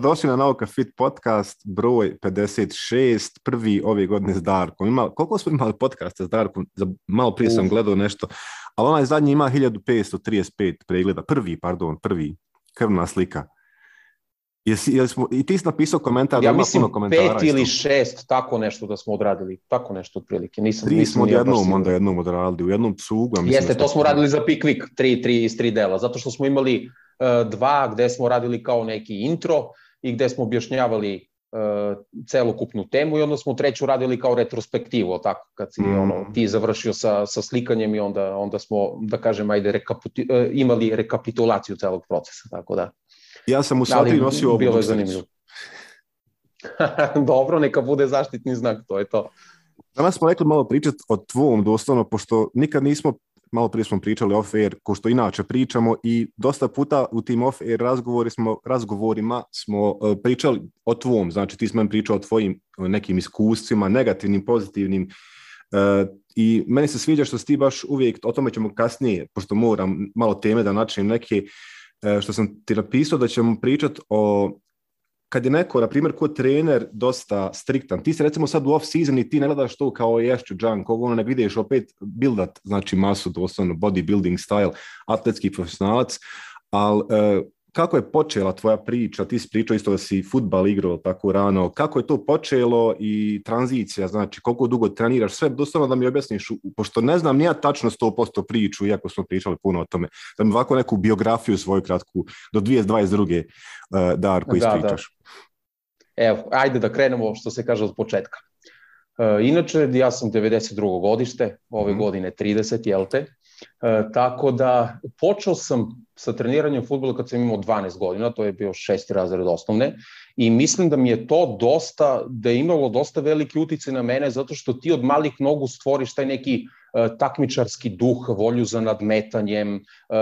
dobrodošli na Nauka Fit podcast, broj 56, prvi ove godine s Darkom. Koliko smo imali podcasta s Darkom? Malo prije sam gledao nešto, ali onaj zadnji ima 1535 pregleda. Prvi, krvna slika. I ti si napisao komentar, ja mislim puno komentara. 5 ili 6, tako nešto da smo odradili, tako nešto otprilike. Tri smo jednom odradili, u jednom cugu. Jeste, to smo radili za Pikvik, 3 iz 3 dela, zato što smo imali 2 gde smo radili kao neki intro i gde smo objašnjavali celokupnu temu i onda smo 3 radili kao retrospektivu, tako, kad si ti završio sa slikanjem i onda smo, da kažem, imali rekapitulaciju celog procesa, tako da. Ja sam u sva 3 nosio ovu. Bilo je zanimljivo. Dobro, neka bude zaštitni znak, to je to. Danas smo rekli malo pričati o tvom, doslovno, pošto nikad nismo, malo prije smo pričali off-air, ko što inače pričamo, i dosta puta u tim off-air razgovorima smo pričali o tvom, znači ti smo nam pričao o tvojim nekim iskustvima, negativnim, pozitivnim, i meni se sviđa što si ti baš uvijek, o tome ćemo kasnije, pošto moram malo teme da načinem neke, što sam ti napisao da ćemo pričati o kad je neko, na primjer, ko trener dosta striktan, ti se recimo sad u off-season i ti ne gledaš to kao ješću junk, ne vidiš opet buildat, znači masu, doslovno bodybuilding style, atletski profesionalac, ali kako je počela tvoja priča, ti si pričao isto da si fudbal igrao tako rano, kako je to počelo i tranzicija, znači koliko dugo treniraš, sve doslovno da mi objasniš, pošto ne znam nija tačno 100% priču, iako smo pričali puno o tome, da mi ovako neku biografiju svoju kratku do 2022. Darko ispričaš. Evo, ajde da krenemo što se kaže od početka. Inače, ja sam 92. godište, ove godine 30, jel te? Tako da počeo sam sa treniranjem fudbala kad sam imao 12 godina, to je bio 6. razred osnovne, i mislim da mi je to da je imalo dosta veliki uticaj na mene, zato što ti od malih nogu stvoriš taj neki takmičarski duh, volju za nadmetanjem,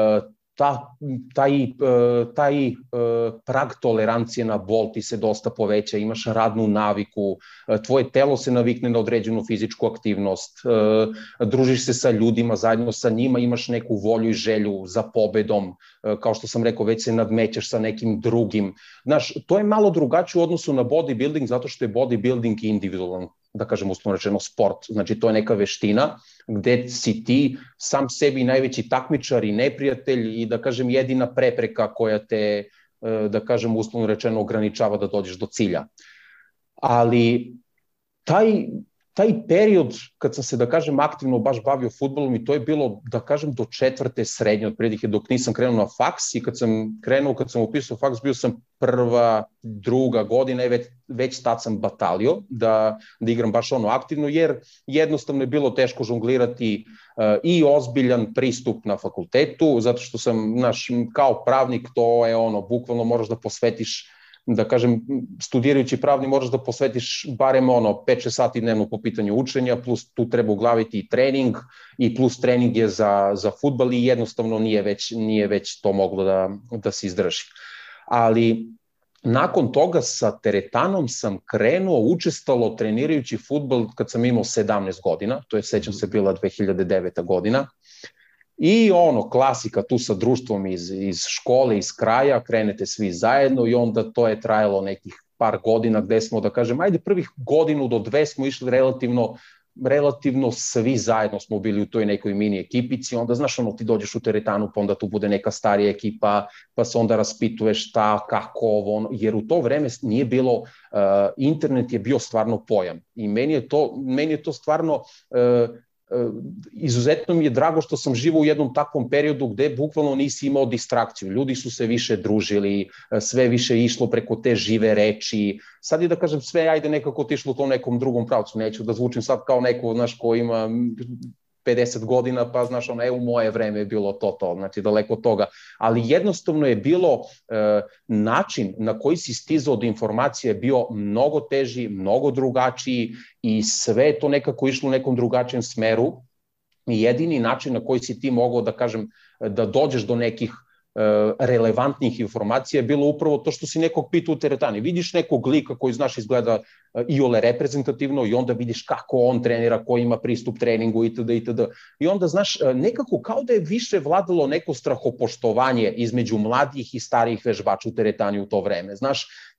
taj prag tolerancije na bol ti se dosta poveća, imaš radnu naviku, tvoje telo se navikne na određenu fizičku aktivnost, družiš se sa ljudima, zajedno sa njima imaš neku volju i želju za pobedom, kao što sam rekao, već se nadmećeš sa nekim drugim. Znaš, to je malo drugačije u odnosu na bodybuilding, zato što je bodybuilding individualan, da kažem uslovno rečeno, sport. Znači, to je neka veština gde si ti sam sebi najveći takmičar i neprijatelj i, da kažem, jedina prepreka koja te, da kažem, uslovno rečeno, ograničava da dođeš do cilja. Ali taj period kad sam se, da kažem, aktivno baš bavio fudbalom, i to je bilo, da kažem, do 4. srednje, otprilike dok nisam krenuo na faks, i kad sam upisao faks, bio sam 1., 2. godina i već tad sam batalio da igram baš aktivno, jer jednostavno je bilo teško žonglirati i ozbiljan pristup na fakultetu, zato što sam, kao pravnik, to je bukvalno moraš da posvetiš, da kažem, studirajući pravni moraš da posvetiš barem 5-6 sati dnevno po pitanju učenja, plus tu treba uglaviti i trening, i plus trening je za fudbal, i jednostavno nije već to moglo da se izdrži. Ali nakon toga sa teretanom sam krenuo učestalo trenirajući fudbal kad sam imao 17 godina, to je, sećam se, bila 2009. godina. I klasika tu sa društvom iz škole, iz kraja, krenete svi zajedno, i onda to je trajalo nekih par godina gde smo, da kažem, ajde prvih 1 do 2 smo išli relativno svi zajedno smo bili u toj nekoj mini ekipici, onda znaš, ti dođeš u teretanu, pa onda tu bude neka starija ekipa, pa se onda raspituješ šta, kako, jer u to vreme nije bilo, internet je bio stvarno pojam, i meni je to stvarno, izuzetno mi je drago što sam živao u jednom takvom periodu gde bukvalno nisi imao distrakciju, ljudi su se više družili, sve više išlo preko te žive reči. Sad je, da kažem, sve ajde nekako otišlo u tom nekom drugom pravcu, neću da zvučim sad kao neko, znaš, ko ima 50 godina, pa znaš, u moje vreme je bilo to, znači daleko od toga, ali jednostavno je bilo način na koji si stizao do informacije je bio mnogo teži, mnogo drugačiji, i sve je to nekako išlo u nekom drugačijem smeru, i jedini način na koji si ti mogao, da kažem, da dođeš do nekih relevantnih informacija je bilo upravo to što si nekog pitao u teretani. Vidiš nekog lika koji, znaš, izgleda iole reprezentativno, i onda vidiš kako on trenira, ko ima pristup treningu itd. I onda, znaš, nekako kao da je više vladalo neko strahopoštovanje između mladih i starijih vežbača u teretani u to vreme. Znaš,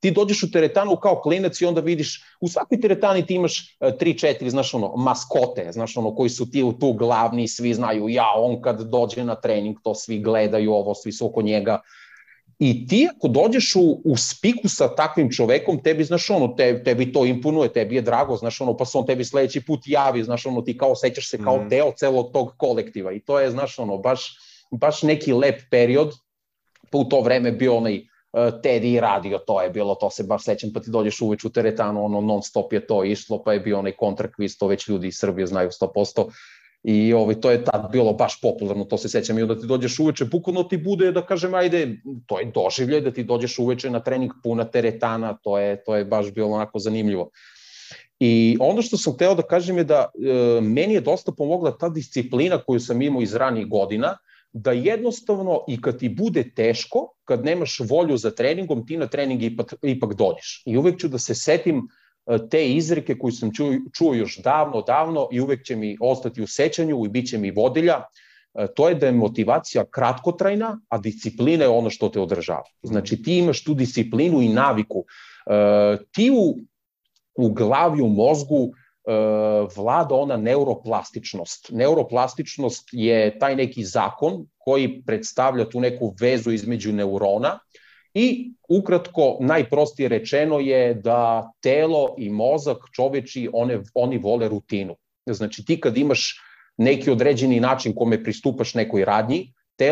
ti dođeš u teretanu kao klinac i onda vidiš, u svakoj teretani ti imaš 3-4, znaš ono, maskote, znaš ono, koji su ti tu glavni, svi znaju, on kad dođe na trening, to svi gledaju ovo, svi su oko njega. I ti ako dođeš u spiku sa takvim čovekom, tebi, znaš ono, tebi to imponuje, tebi je drago, znaš ono, pa se on tebi sledeći put javi, znaš ono, ti kao osjećaš se kao deo celog tog kolektiva i to je, znaš ono, baš neki lep period, pa u to vreme bio onaj Teddy radio, to je bilo, to se baš sećam, pa ti dođeš uveč u teretanu, ono, non stop je to išlo, pa je bio onaj kontrakviz, to već ljudi iz Srbije znaju 100%, i to je tad bilo baš popularno, to se sećam, i onda ti dođeš uveče, bukvalno ti bude, da kažem, ajde, to je doživljaj da ti dođeš uveče na trening puna teretana, to je baš bilo onako zanimljivo. I ono što sam hteo da kažem je da meni je dosta pomogla ta disciplina koju sam imao iz ranih godina, da jednostavno i kad ti bude teško, kad nemaš volju za treningom, ti na trening ipak dođeš. I uvek ću da se setim te izreke koju sam čuo još davno i uvek će mi ostati u sećanju i bit će mi vodilja. To je da je motivacija kratkotrajna, a disciplina je ono što te održava. Znači ti imaš tu disciplinu i naviku. Ti u glavi, u mozgu vlada ona neuroplastičnost. Neuroplastičnost je taj neki zakon koji predstavlja tu neku vezu između neurona i ukratko, najprostije rečeno je da telo i mozak čoveči, oni vole rutinu. Znači ti kad imaš neki određeni način kome pristupaš nekoj radnji,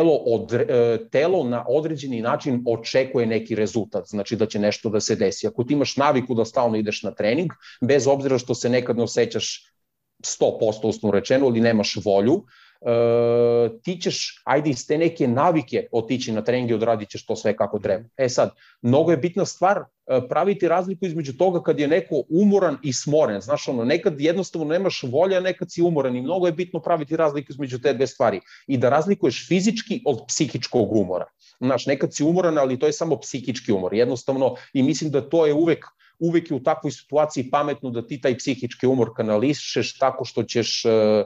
telo na određeni način očekuje neki rezultat, znači da će nešto da se desi. Ako ti imaš naviku da stalno ideš na trening, bez obzira što se nekad ne osjećaš 100% uslovno rečeno ili nemaš volju, ti ćeš, ajde iz te neke navike otići na trening i odradit ćeš to sve kako treba. Sad, mnogo je bitna stvar praviti razliku između toga kad je neko umoran i smoren. Znaš, nekad jednostavno nemaš volje, a nekad si umoran i mnogo je bitno praviti razliku između te dve stvari i da razlikuješ fizički od psihičkog umora. Znaš, nekad si umoran, ali to je samo psihički umor. Jednostavno, i mislim da to je uvek je u takvoj situaciji pametno da ti taj psihički umor kanališeš tako što ćeš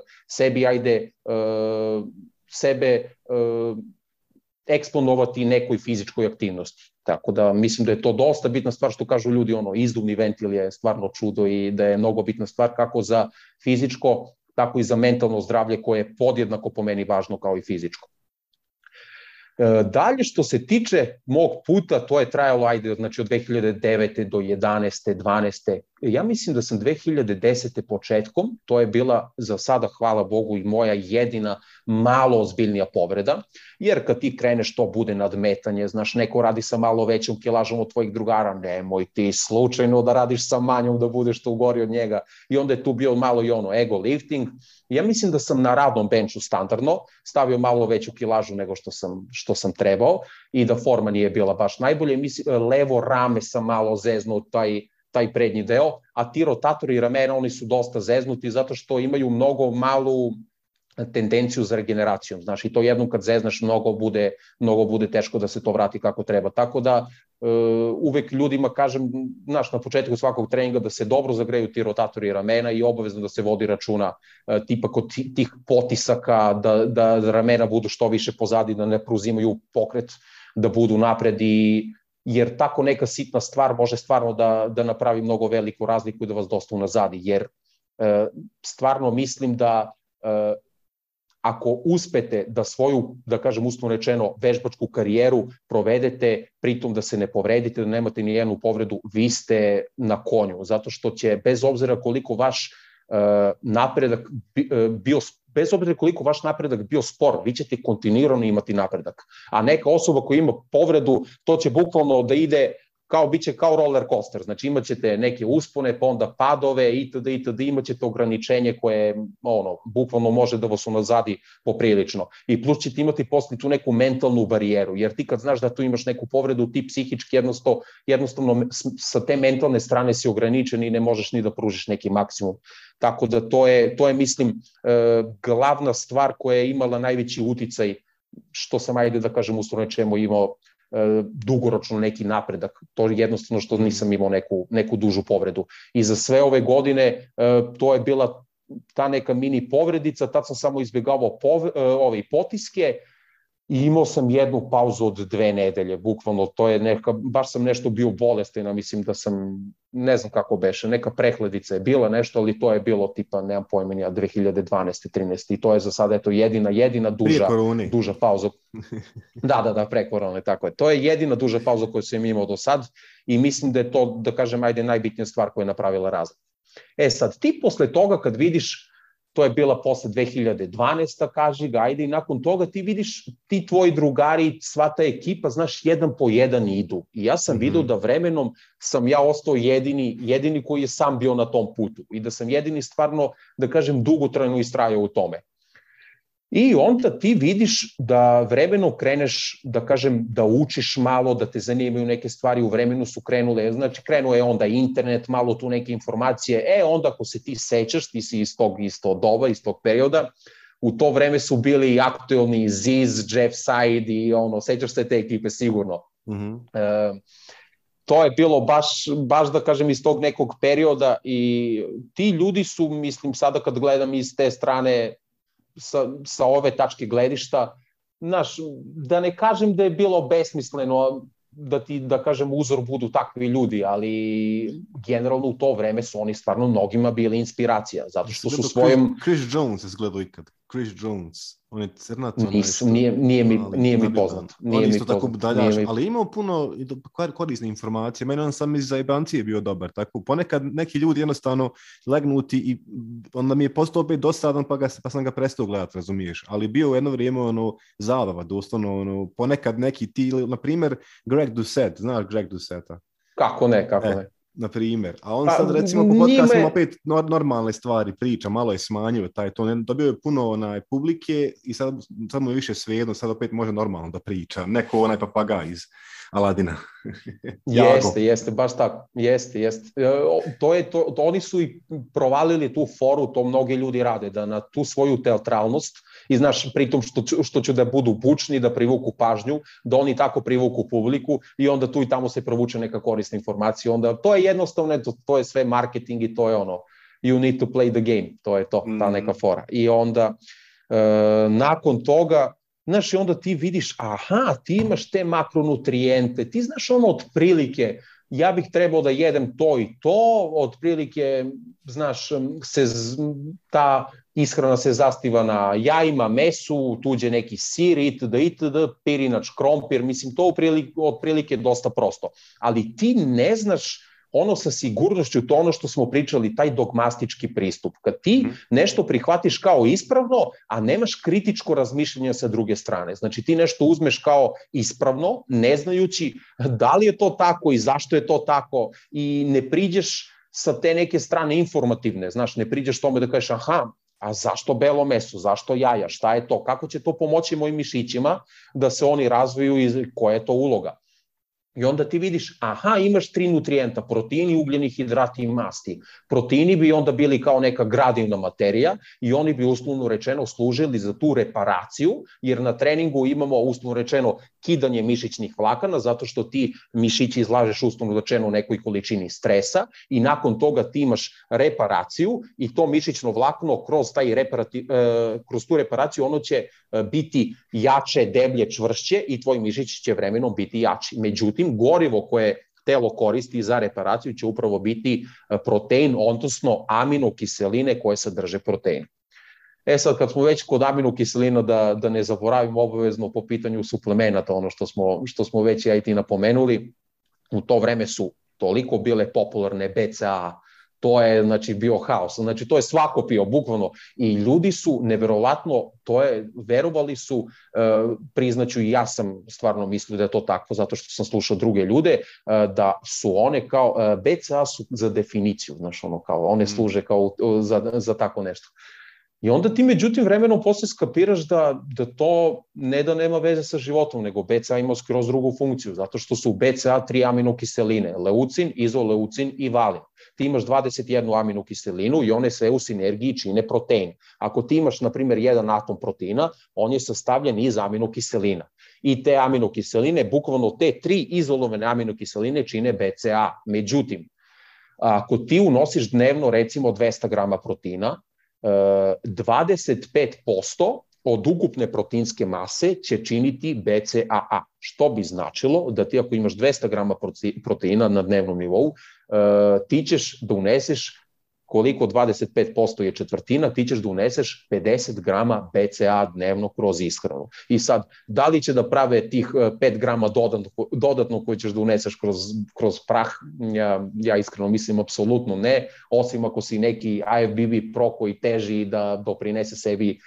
sebe eksponovati nekoj fizičkoj aktivnosti. Tako da mislim da je to dosta bitna stvar, što kažu ljudi, izduvni ventil je stvarno čudo i da je mnogo bitna stvar kako za fizičko, tako i za mentalno zdravlje koje je podjednako po meni važno kao i fizičko. Dalje, što se tiče mog puta, to je trajalo, znači od 2009. do 11. 12. Ja mislim da sam 2010. početkom, to je bila za sada, hvala Bogu, i moja jedina malo ozbiljnija povreda, jer kad ti kreneš to bude nadmetanje, znaš, neko radi sa malo većom kilažom od tvojih drugara, nemoj ti slučajno da radiš sa manjom da budeš tu gori od njega, i onda je tu bio malo i ego lifting. Ja mislim da sam na radnom benču standardno stavio malo veću kilažu nego što sam trebao i da forma nije bila baš najbolje. Levo rame sam malo zeznuo taj prednji deo, a ti rotatori i ramena, oni su dosta zeznuti zato što imaju mnogo malu tendenciju za regeneracijom. Znaš, i to jednom kad zeznaš mnogo bude teško da se to vrati kako treba. Tako da uvek ljudima kažem, znaš, na početku svakog treninga da se dobro zagreju ti rotatori i ramena i obavezno da se vodi računa tipa kod tih potisaka, da ramena budu što više pozadi, da ne preuzimaju pokret, da budu napred, jer tako neka sitna stvar može stvarno da napravi mnogo veliku razliku i da vas dosta unazadi, jer stvarno mislim da ako uspete da svoju, da kažem uslovno rečeno, vežbačku karijeru provedete, pritom da se ne povredite, da nemate ni jednu povredu, vi ste na konju, zato što će, bez obzira koliko vaš napredak bio spor, vi ćete kontinuirano imati napredak. A neka osoba koja ima povredu, to će bukvalno da ide biće kao roller coaster, znači imat ćete neke uspone, pa onda padove, itd., imat ćete ograničenje koje bukvalno može da vas unazadi poprilično. I plus ćete imati posle tu neku mentalnu barijeru, jer ti kad znaš da tu imaš neku povredu, ti psihički jednostavno sa te mentalne strane si ograničen i ne možeš ni da pružiš neki maksimum. Tako da to je mislim, glavna stvar koja je imala najveći uticaj, što sam, ajde da kažem, uslovno rečeno imao dugoročno neki napredak. To je jednostavno što nisam imao neku dužu povredu. I za sve ove godine to je bila ta neka mini povredica, tad sam samo izbjegavao potiske, I imao sam jednu pauzu od 2 nedelje, bukvalno, to je baš sam nešto bio bolestan, mislim da sam, ne znam kako beše, neka prehladica je bila nešto, ali to je bilo tipa, nemam pojma, 2012. 13. I to je za sada, eto, jedina duža pauza. Da, pre korone, tako je. To je jedina duža pauza koju sam imao do sad i mislim da je to, da kažem, najbitnija stvar koja je napravila razliku. Sad, ti posle toga kad vidiš, to je bila posle 2012. kaži ga, ajde, i nakon toga ti vidiš, ti tvoji drugari, sva ta ekipa, znaš, jedan po jedan idu. I ja sam vidio da vremenom sam ja ostao jedini koji je sam bio na tom putu i da sam jedini stvarno, da kažem, dugotrajno istrajao u tome. I onda ti vidiš da vremenom kreneš, da kažem, da učiš malo, da te zanimaju neke stvari, u vremenu su krenule, znači krenuo je onda internet, malo tu neke informacije, onda ako se ti sećaš, ti si iz tog doba, iz tog perioda, u to vreme su bili aktuelni Ziz, Jeff Side i sećaš se te ekipe sigurno. To je bilo baš da kažem iz tog nekog perioda i ti ljudi su, mislim sada kad gledam iz te strane, sa ove tačke gledišta, znaš, da ne kažem da je bilo besmisleno da ti, da kažem, uzor budu takvi ljudi, ali generalno u to vreme su oni stvarno mnogima bili inspiracija, zato što su svojim... Chris Jones je gledao ikad. Chris Jones, on je crnac. Nije mi poznat. On isto tako budaljaš, ali imao puno korisne informacije. Meni on sam iz zajebancije bio dobar. Tako, ponekad neki ljudi jednostavno legnuti i onda mi je postao opet dosadan pa sam ga prestao gledati, razumiješ. Ali bio u jedno vrijeme zabava, doslovno ponekad neki ti, na primjer Greg Doucette, znaš Greg Doucetta? Kako ne. Na primjer, a on sad recimo po podcastima opet normalne stvari priča, malo je smanjio taj ton, dobio je puno publike i sad mu je više svejedno, sad opet može normalno da priča, neko onaj papagaj iz Aladina. Jeste, baš tako, jeste. Oni su i provalili tu foru, to mnogi ljudi rade, da na tu svoju teatralnost, i znaš, pritom što će da budu bučni, da privuku pažnju, da oni tako privuku publiku i onda tu i tamo se provuče neka korisna informacija, onda to je jednostavno, to je sve marketing i to je you need to play the game, to je to, ta neka fora. I onda, nakon toga, znaš, i onda ti vidiš, ti imaš te makronutrijente, ti znaš otprilike, ja bih trebao da jedem to i to, otprilike, znaš, ta ishrana se zastiva na jajima, mesu, tuđe neki sir, itd., pirinač, krompir, mislim, to otprilike dosta prosto. Ali ti ne znaš sa sigurnošću, to što smo pričali, taj dogmastički pristup. Kad ti nešto prihvatiš kao ispravno, a nemaš kritičko razmišljanje sa druge strane. Znači ti nešto uzmeš kao ispravno, ne znajući da li je to tako i zašto je to tako i ne priđeš sa te neke strane informativne. Znaš, ne priđeš tome da kažeš a zašto belo meso, zašto jaja, šta je to, kako će to pomoći mojim mišićima da se oni razviju i koja je to uloga. I onda ti vidiš, imaš 3 nutrijenta, proteini, ugljeni hidrati i masti. Proteini bi onda bili kao neka gradivna materija i oni bi uslovno rečeno služili za tu reparaciju, jer na treningu imamo uslovno rečeno kidanje mišićnih vlakana, zato što ti mišići izlažeš uslovno rečeno nekoj količini stresa i nakon toga ti imaš reparaciju i to mišićno vlakno kroz tu reparaciju ono će biti jače, deblje, čvršće i tvoj mišić će vremenom biti jači. Međutim, gorivo koje telo koristi za reparaciju će upravo biti protein, odnosno aminokiseline koje sadrže protein. Sad, kad smo već kod aminokiselina, da ne zaboravimo obavezno po pitanju suplemenata, ono što smo već ja i ti napomenuli, u to vreme su toliko bile popularne BCA, to je, znači, bio haos, znači to je svako pio, bukvalno, i ljudi su neverovatno, verovali su, priznaću i ja sam stvarno mislio da je to tako, zato što sam slušao druge ljude, da su one kao, BCA su za definiciju, znaš, kao, one služe kao za tako nešto. I onda ti međutim vremenom posle skapiraš da to ne da nema veze sa životom, nego BCA ima skroz drugu funkciju, zato što su BCA 3 aminokiseline, leucin, izoleucin i valin. Ti imaš 21 aminokiselinu i one sve u sinergiji čine protein. Ako ti imaš, na primjer, jedan atom proteina, on je sastavljen iz aminokiselina. I te aminokiseline, bukvalno te 3 izolovane aminokiseline čine BCA. Međutim, ako ti unosiš dnevno recimo 200 grama proteina, 25% od ukupne proteinske mase će činiti BCAA, što bi značilo da ti ako imaš 200 grama proteina na dnevnom nivou, ti ćeš da uneseš koliko 25% je četvrtina, ti ćeš da uneseš 50 grama BCA dnevno kroz ishranu. I sad, da li će da prave tih 5 grama dodatno koje ćeš da uneseš kroz prah, ja iskreno mislim apsolutno ne, osim ako si neki IFBB pro koji teži da doprinese sebi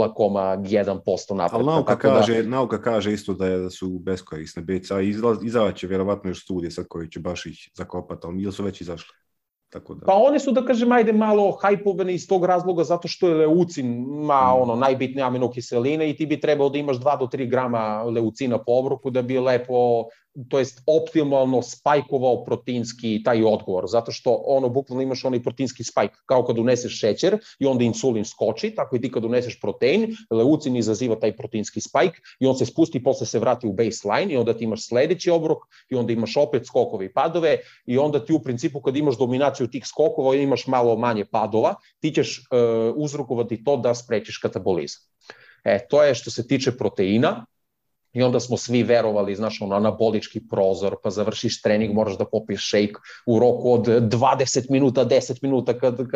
0,1% napretka. Ali nauka kaže isto da su beskorisne BCA, izaći vjerovatno još studije sad koji će baš ih zakopati, ali ili su već izašli. Pa one su, da kažem, ajde malo hajpovane iz tog razloga zato što je leucin najbitnije aminokiseline i ti bi trebao da imaš 2 do 3 grama leucina po obroku da bi lepo, to jest optimalno spajkovao proteinski taj odgovor, zato što bukvalno imaš onaj proteinski spajk, kao kad uneseš šećer i onda insulin skoči, tako i ti kad uneseš protein, leucin izaziva taj proteinski spajk i on se spusti i posle se vrati u baseline i onda ti imaš sledeći obrok i onda imaš opet skokove i padove i onda ti u principu kad imaš dominaciju tih skokova i imaš malo manje padova, ti ćeš uzrokovati to da sprečiš katabolizam. To je što se tiče proteina. I onda smo svi verovali, znaš, anabolički prozor, pa završiš trening, moraš da popiješ šejk u roku od 20 minuta, 10 minuta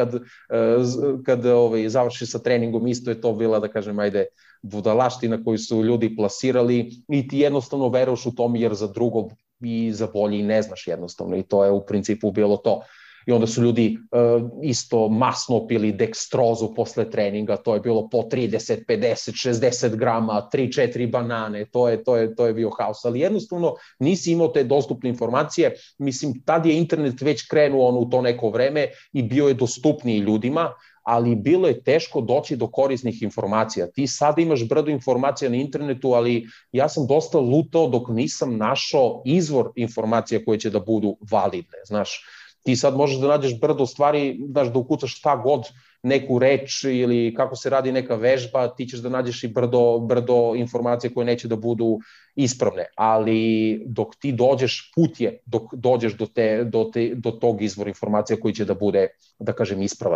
kad završiš sa treningom, isto je to bila, da kažem, ajde, budalaština koju su ljudi plasirali i ti jednostavno veruješ u tom jer za drugo i za bolje i ne znaš jednostavno i to je u principu bilo to. I onda su ljudi isto masno pili dekstrozu posle treninga, to je bilo po 30, 50, 60 grama, 3-4 banane, to je bio haos, ali jednostavno nisi imao te dostupne informacije, mislim, tad je internet već krenuo u to neko vreme i bio je dostupniji ljudima, ali bilo je teško doći do korisnih informacija. Ti sad imaš brdo informacija na internetu, ali ja sam dosta lutao dok nisam našao izvor informacija koje će da budu validne, znaš. Ti sad možeš da nađeš brdo stvari, da ukucaš šta god, neku reč ili kako se radi neka vežba, ti ćeš da nađeš i brdo informacije koje neće da budu ispravne. Ali dok ti dođeš, put je dok dođeš do tog izvora informacija koji će da bude, da kažem, ispravan.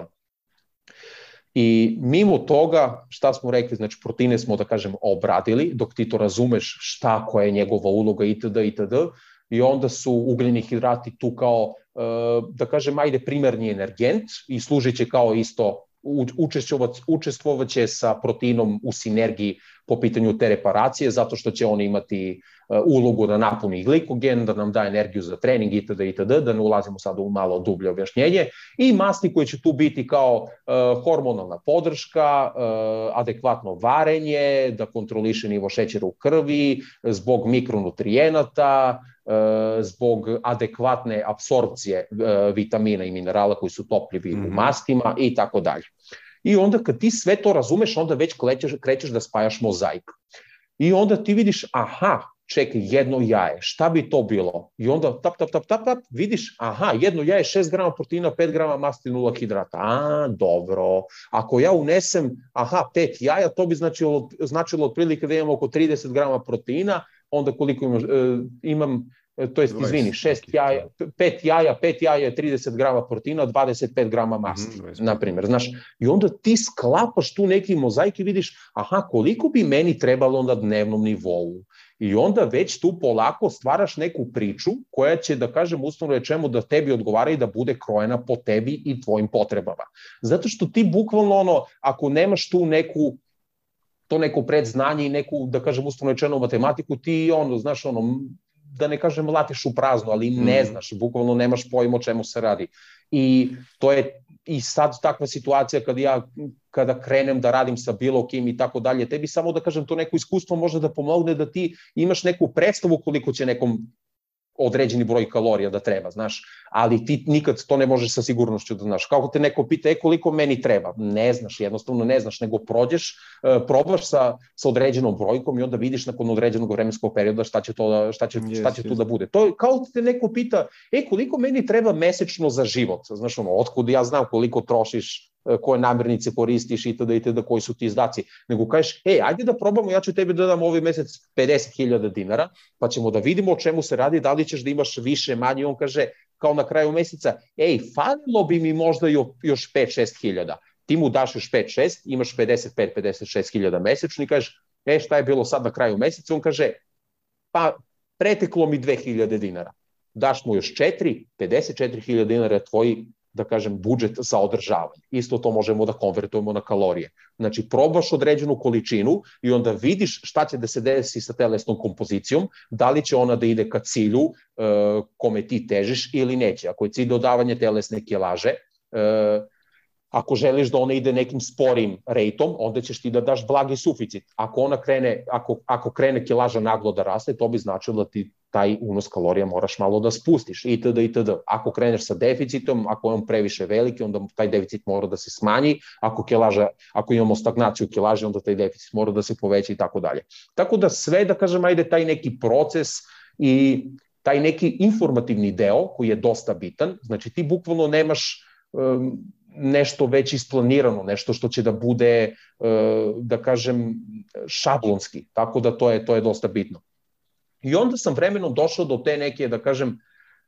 I mimo toga, šta smo rekli, znači proteine smo, da kažem, obradili, dok ti to razumeš šta, koja je njegova uloga itd. I onda su ugljeni hidrati tu kao, da kažem, ajde, primarni energent i služit će kao isto, učestvovat će sa proteinom u sinergiji po pitanju te reparacije, zato što će on imati ulogu da napuni glikogen, da nam da energiju za trening itd., da ne ulazimo sad u malo dublje objašnjenje, i masti koji će tu biti kao hormonalna podrška, adekvatno varenje, da kontroliše nivo šećera u krvi, zbog mikronutrijenata, zbog adekvatne apsorpcije vitamina i minerala koji su topljivi u mastima i tako dalje. I onda kad ti sve to razumeš, onda već krećeš da spajaš mozaik. I onda ti vidiš, aha, čekaj, jedno jaje, šta bi to bilo? I onda tap, vidiš, aha, jedno jaje, 6 grama proteina, 5 grama masti, 0 hidrata. Dobro. Ako ja unesem, 5 jaja, to bi značilo otprilike da imam oko 30 grama proteina, onda koliko imam, to jest, izvini, 5 jaja je 30 grama proteina, 25 grama masti, na primjer, znaš. I onda ti sklapaš tu neki mozaik i vidiš, koliko bi meni trebalo na dnevnom nivou. I onda već tu polako stvaraš neku priču koja će, da kažem, uslovno rečeno, da tebi odgovara i da bude krojena po tebi i tvojim potrebama. Zato što ti bukvalno, ako nemaš tu to neko predznanje i neku, da kažem, uslovno rečeno matematiku, ti znaš, da ne kažem latiš u prazno, ali ne znaš, bukvalno nemaš pojma o čemu se radi. I to je i sad takva situacija kada krenem da radim sa bilo kim i tako dalje, tebi samo, da kažem, to neko iskustvo može da pomogne da ti imaš neku predstavu koliko će nekom određeni broj kalorija da treba, znaš, ali ti nikad to ne možeš sa sigurnošću da znaš. Kako te neko pita, koliko meni treba? Ne znaš, jednostavno ne znaš, nego probaš sa određenom brojkom i onda vidiš nakon određenog vremenskog perioda šta će tu da bude. To je kao te neko pita, koliko meni treba mesečno za život? Znaš, otkud ja znam koliko trošiš, koje namirnice koristiš itd., koji su ti izdaci, nego kažeš, ajde da probamo, ja ću tebi da dam ovaj mesec 50.000 dinara, pa ćemo da vidimo o čemu se radi, da li ćeš da imaš više, manje. On kaže, kao na kraju meseca, falilo bi mi možda još 5-6 hiljada. ti mu daš još 5-6, imaš 55-56 hiljada mesečno i kažeš, šta je bilo sad na kraju meseca? On kaže, pa preteklo mi 2000 dinara. Daš mu još 4, 54.000 dinara je tvoj, da kažem, budžet za održavanje. Isto to možemo da konvertujemo na kalorije. Znači, probaš određenu količinu i onda vidiš šta će da se desi sa telesnom kompozicijom, da li će ona da ide ka cilju kome ti težiš ili neće. Ako je cilj dodavanje telesne kilaže, ako želiš da ona ide nekim sporim rejtom, onda ćeš ti da daš blagi suficit. Ako krene kilaža naglo da raste, to bi značilo da ti taj unos kalorija moraš malo da spustiš, itd. itd. Ako kreneš sa deficitom, ako je on previše veliki, onda taj deficit mora da se smanji, ako imamo stagnaciju kilaže, onda taj deficit mora da se poveća i tako dalje. Tako da sve, da kažem, ajde taj neki proces i taj neki informativni deo koji je dosta bitan, znači ti bukvalno nemaš nešto već isplanirano, nešto što će da bude, da kažem, šablonski, tako da to je dosta bitno. I onda sam vremenom došao do te neke, da kažem,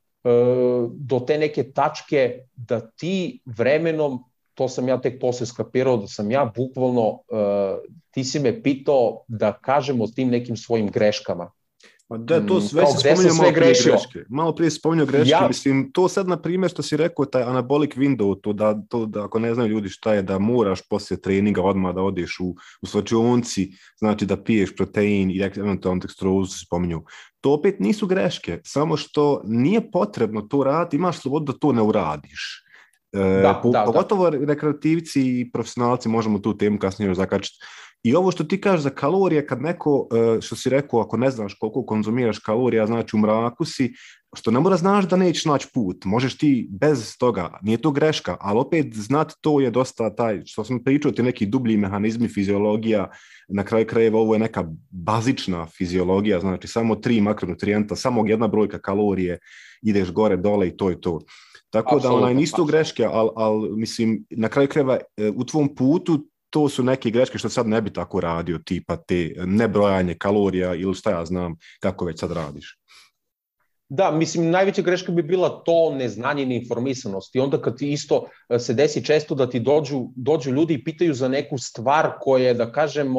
do te neke tačke da ti vremenom, to sam ja tek posle skapirao, da sam ja bukvalno, ti si me pitao da kažem o tim nekim svojim greškama. Da, to sve si spominjao malo prije greške. Malo prije spominjao greške, mislim, to sad, na primjer, što si rekao, taj anabolic window, to da ako ne znaju ljudi šta je, da moraš poslije treninga odmah da odeš u slačionci, znači da piješ protein i eventualno dekstrozu si spominjao. To opet nisu greške, samo što nije potrebno to raditi, imaš slobodu da to ne uradiš. Pogotovo rekreativci i profesionalci, možemo tu temu kasnije još zakačiti. I ovo što ti kažeš za kalorije, kad neko, što si rekao, ako ne znaš koliko konzumiraš kalorija, znači u mraku si, što ne mora znaš da nećeš naći put, možeš ti bez toga, nije to greška, ali opet znati to je dosta taj, što sam pričao, ti neki dublji mehanizmi, fiziologija, na kraju krajeva ovo je neka bazična fiziologija, znači samo 3 makronutrijenta, samo jedna brojka kalorije, ideš gore, dole i to je to. Tako da nisu greške, ali mislim, na kraju krajeva u tvom putu to su neke greške što sad ne bi tako radio, tipa te nebrojanje kalorija ili šta ja znam kako već sad radiš. Da, mislim, najveća greška bi bila to neznanje i neinformisanost. I onda kad ti isto se desi često da ti dođu ljudi i pitaju za neku stvar koje, da kažem,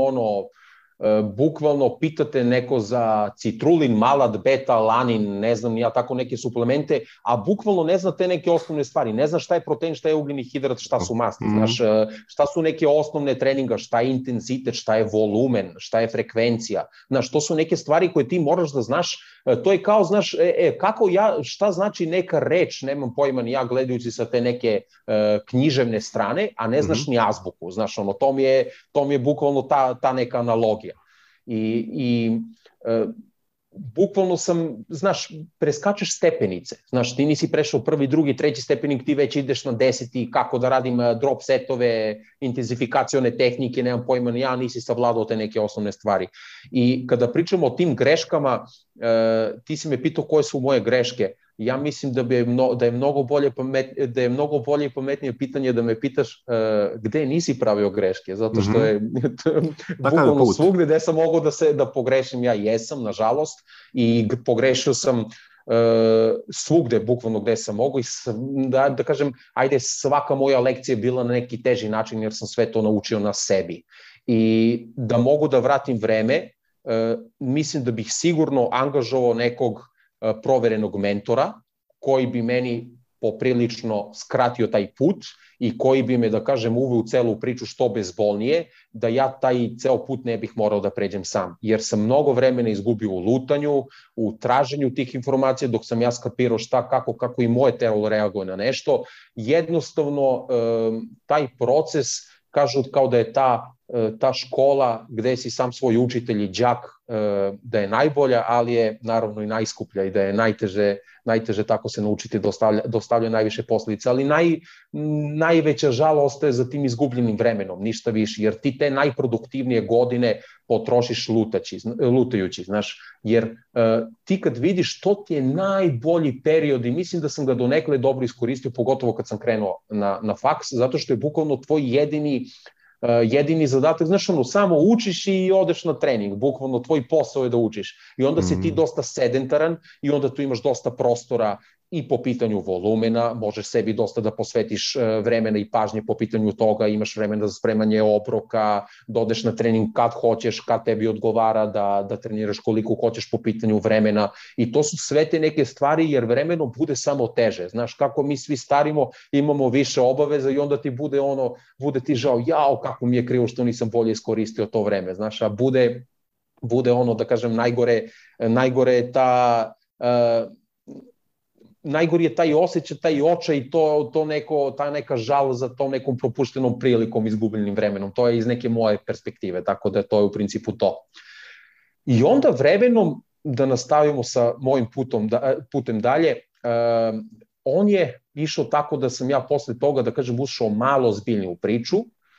bukvalno pitate neko za citrulin, malat, beta, lanin, ne znam ja, tako neke suplemente, a bukvalno ne zna te neke osnovne stvari, ne zna šta je protein, šta je ugljeni hidrat, šta su masti, znaš, šta su neke osnovne treninga, šta je intenzitet, šta je volumen, šta je frekvencija, znaš, to su neke stvari koje ti moraš da znaš, to je kao, znaš, šta znači neka reč, nemam pojma ni ja gledajući sa te neke književne strane, a ne znaš ni azbuku, znaš, to mi je bukvalno ta neka analogija. I bukvalno sam, znaš, preskačeš stepenice, znaš, ti nisi prešao prvi, drugi, treći stepenik, ti već ideš na 10. kako da radim drop setove, intenzifikacione tehnike, nemam pojma, ja nisi savladao te neke osnovne stvari. I kada pričamo o tim greškama, ti si me pitao koje su moje greške. Ja mislim da je mnogo bolje i pametnije pitanje da me pitaš gde nisi pravio greške, zato što je bukvalno svugde gde sam mogao da pogrešim, ja jesam, nažalost, i pogrešio sam svugde, bukvalno gde sam mogao i da kažem, ajde, svaka moja lekcija je bila na neki teži način jer sam sve to naučio na sebi. I da mogu da vratim vreme, mislim da bih sigurno angažovao nekog proverenog mentora koji bi meni poprilično skratio taj put i koji bi me, da kažem, uveo u celu priču što bezbolnije, da ja taj ceo put ne bih morao da pređem sam. Jer sam mnogo vremena izgubio u lutanju, u traženju tih informacija, dok sam ja skapirao šta, kako i moje telo reaguje na nešto. Jednostavno, taj proces, kažu kao da je ta škola gde si sam svoj učitelj i đak, da je najbolja, ali je naravno i najskuplja i da je najteže tako se naučiti, dostavlja najviše posledice, ali najveća žala ostaje za tim izgubljenim vremenom, ništa više, jer ti te najproduktivnije godine potrošiš lutajući, znaš, jer ti kad vidiš što ti je najbolji period i mislim da sam ga donekle dobro iskoristio, pogotovo kad sam krenuo na faks, zato što je bukvalno tvoj jedini zadatak, znaš, samo učiš i odeš na trening, bukvalno tvoj posao je da učiš i onda si ti dosta sedentaran i onda tu imaš dosta prostora i po pitanju volumena, možeš sebi dosta da posvetiš vremena i pažnje po pitanju toga, imaš vremena za spremanje obroka, dodeš na trening kad hoćeš, kad tebi odgovara da treniraš koliko hoćeš po pitanju vremena i to su sve te neke stvari jer vremenom bude samo teže. Znaš, kako mi svi starimo, imamo više obaveza i onda ti bude ti žao, jao, kako mi je krivo što nisam bolje iskoristio to vreme, znaš, a bude ono, da kažem, najgore je najgori je taj osjećaj, taj očaj i ta neka žal za tom nekom propuštenom prilikom, izgubljenim vremenom. To je iz neke moje perspektive, tako da to je u principu to. I onda vremenom, da nastavimo sa mojim putem dalje, on je išao tako da sam ja posle toga, da kažem, ušao malo zbiljnije u priču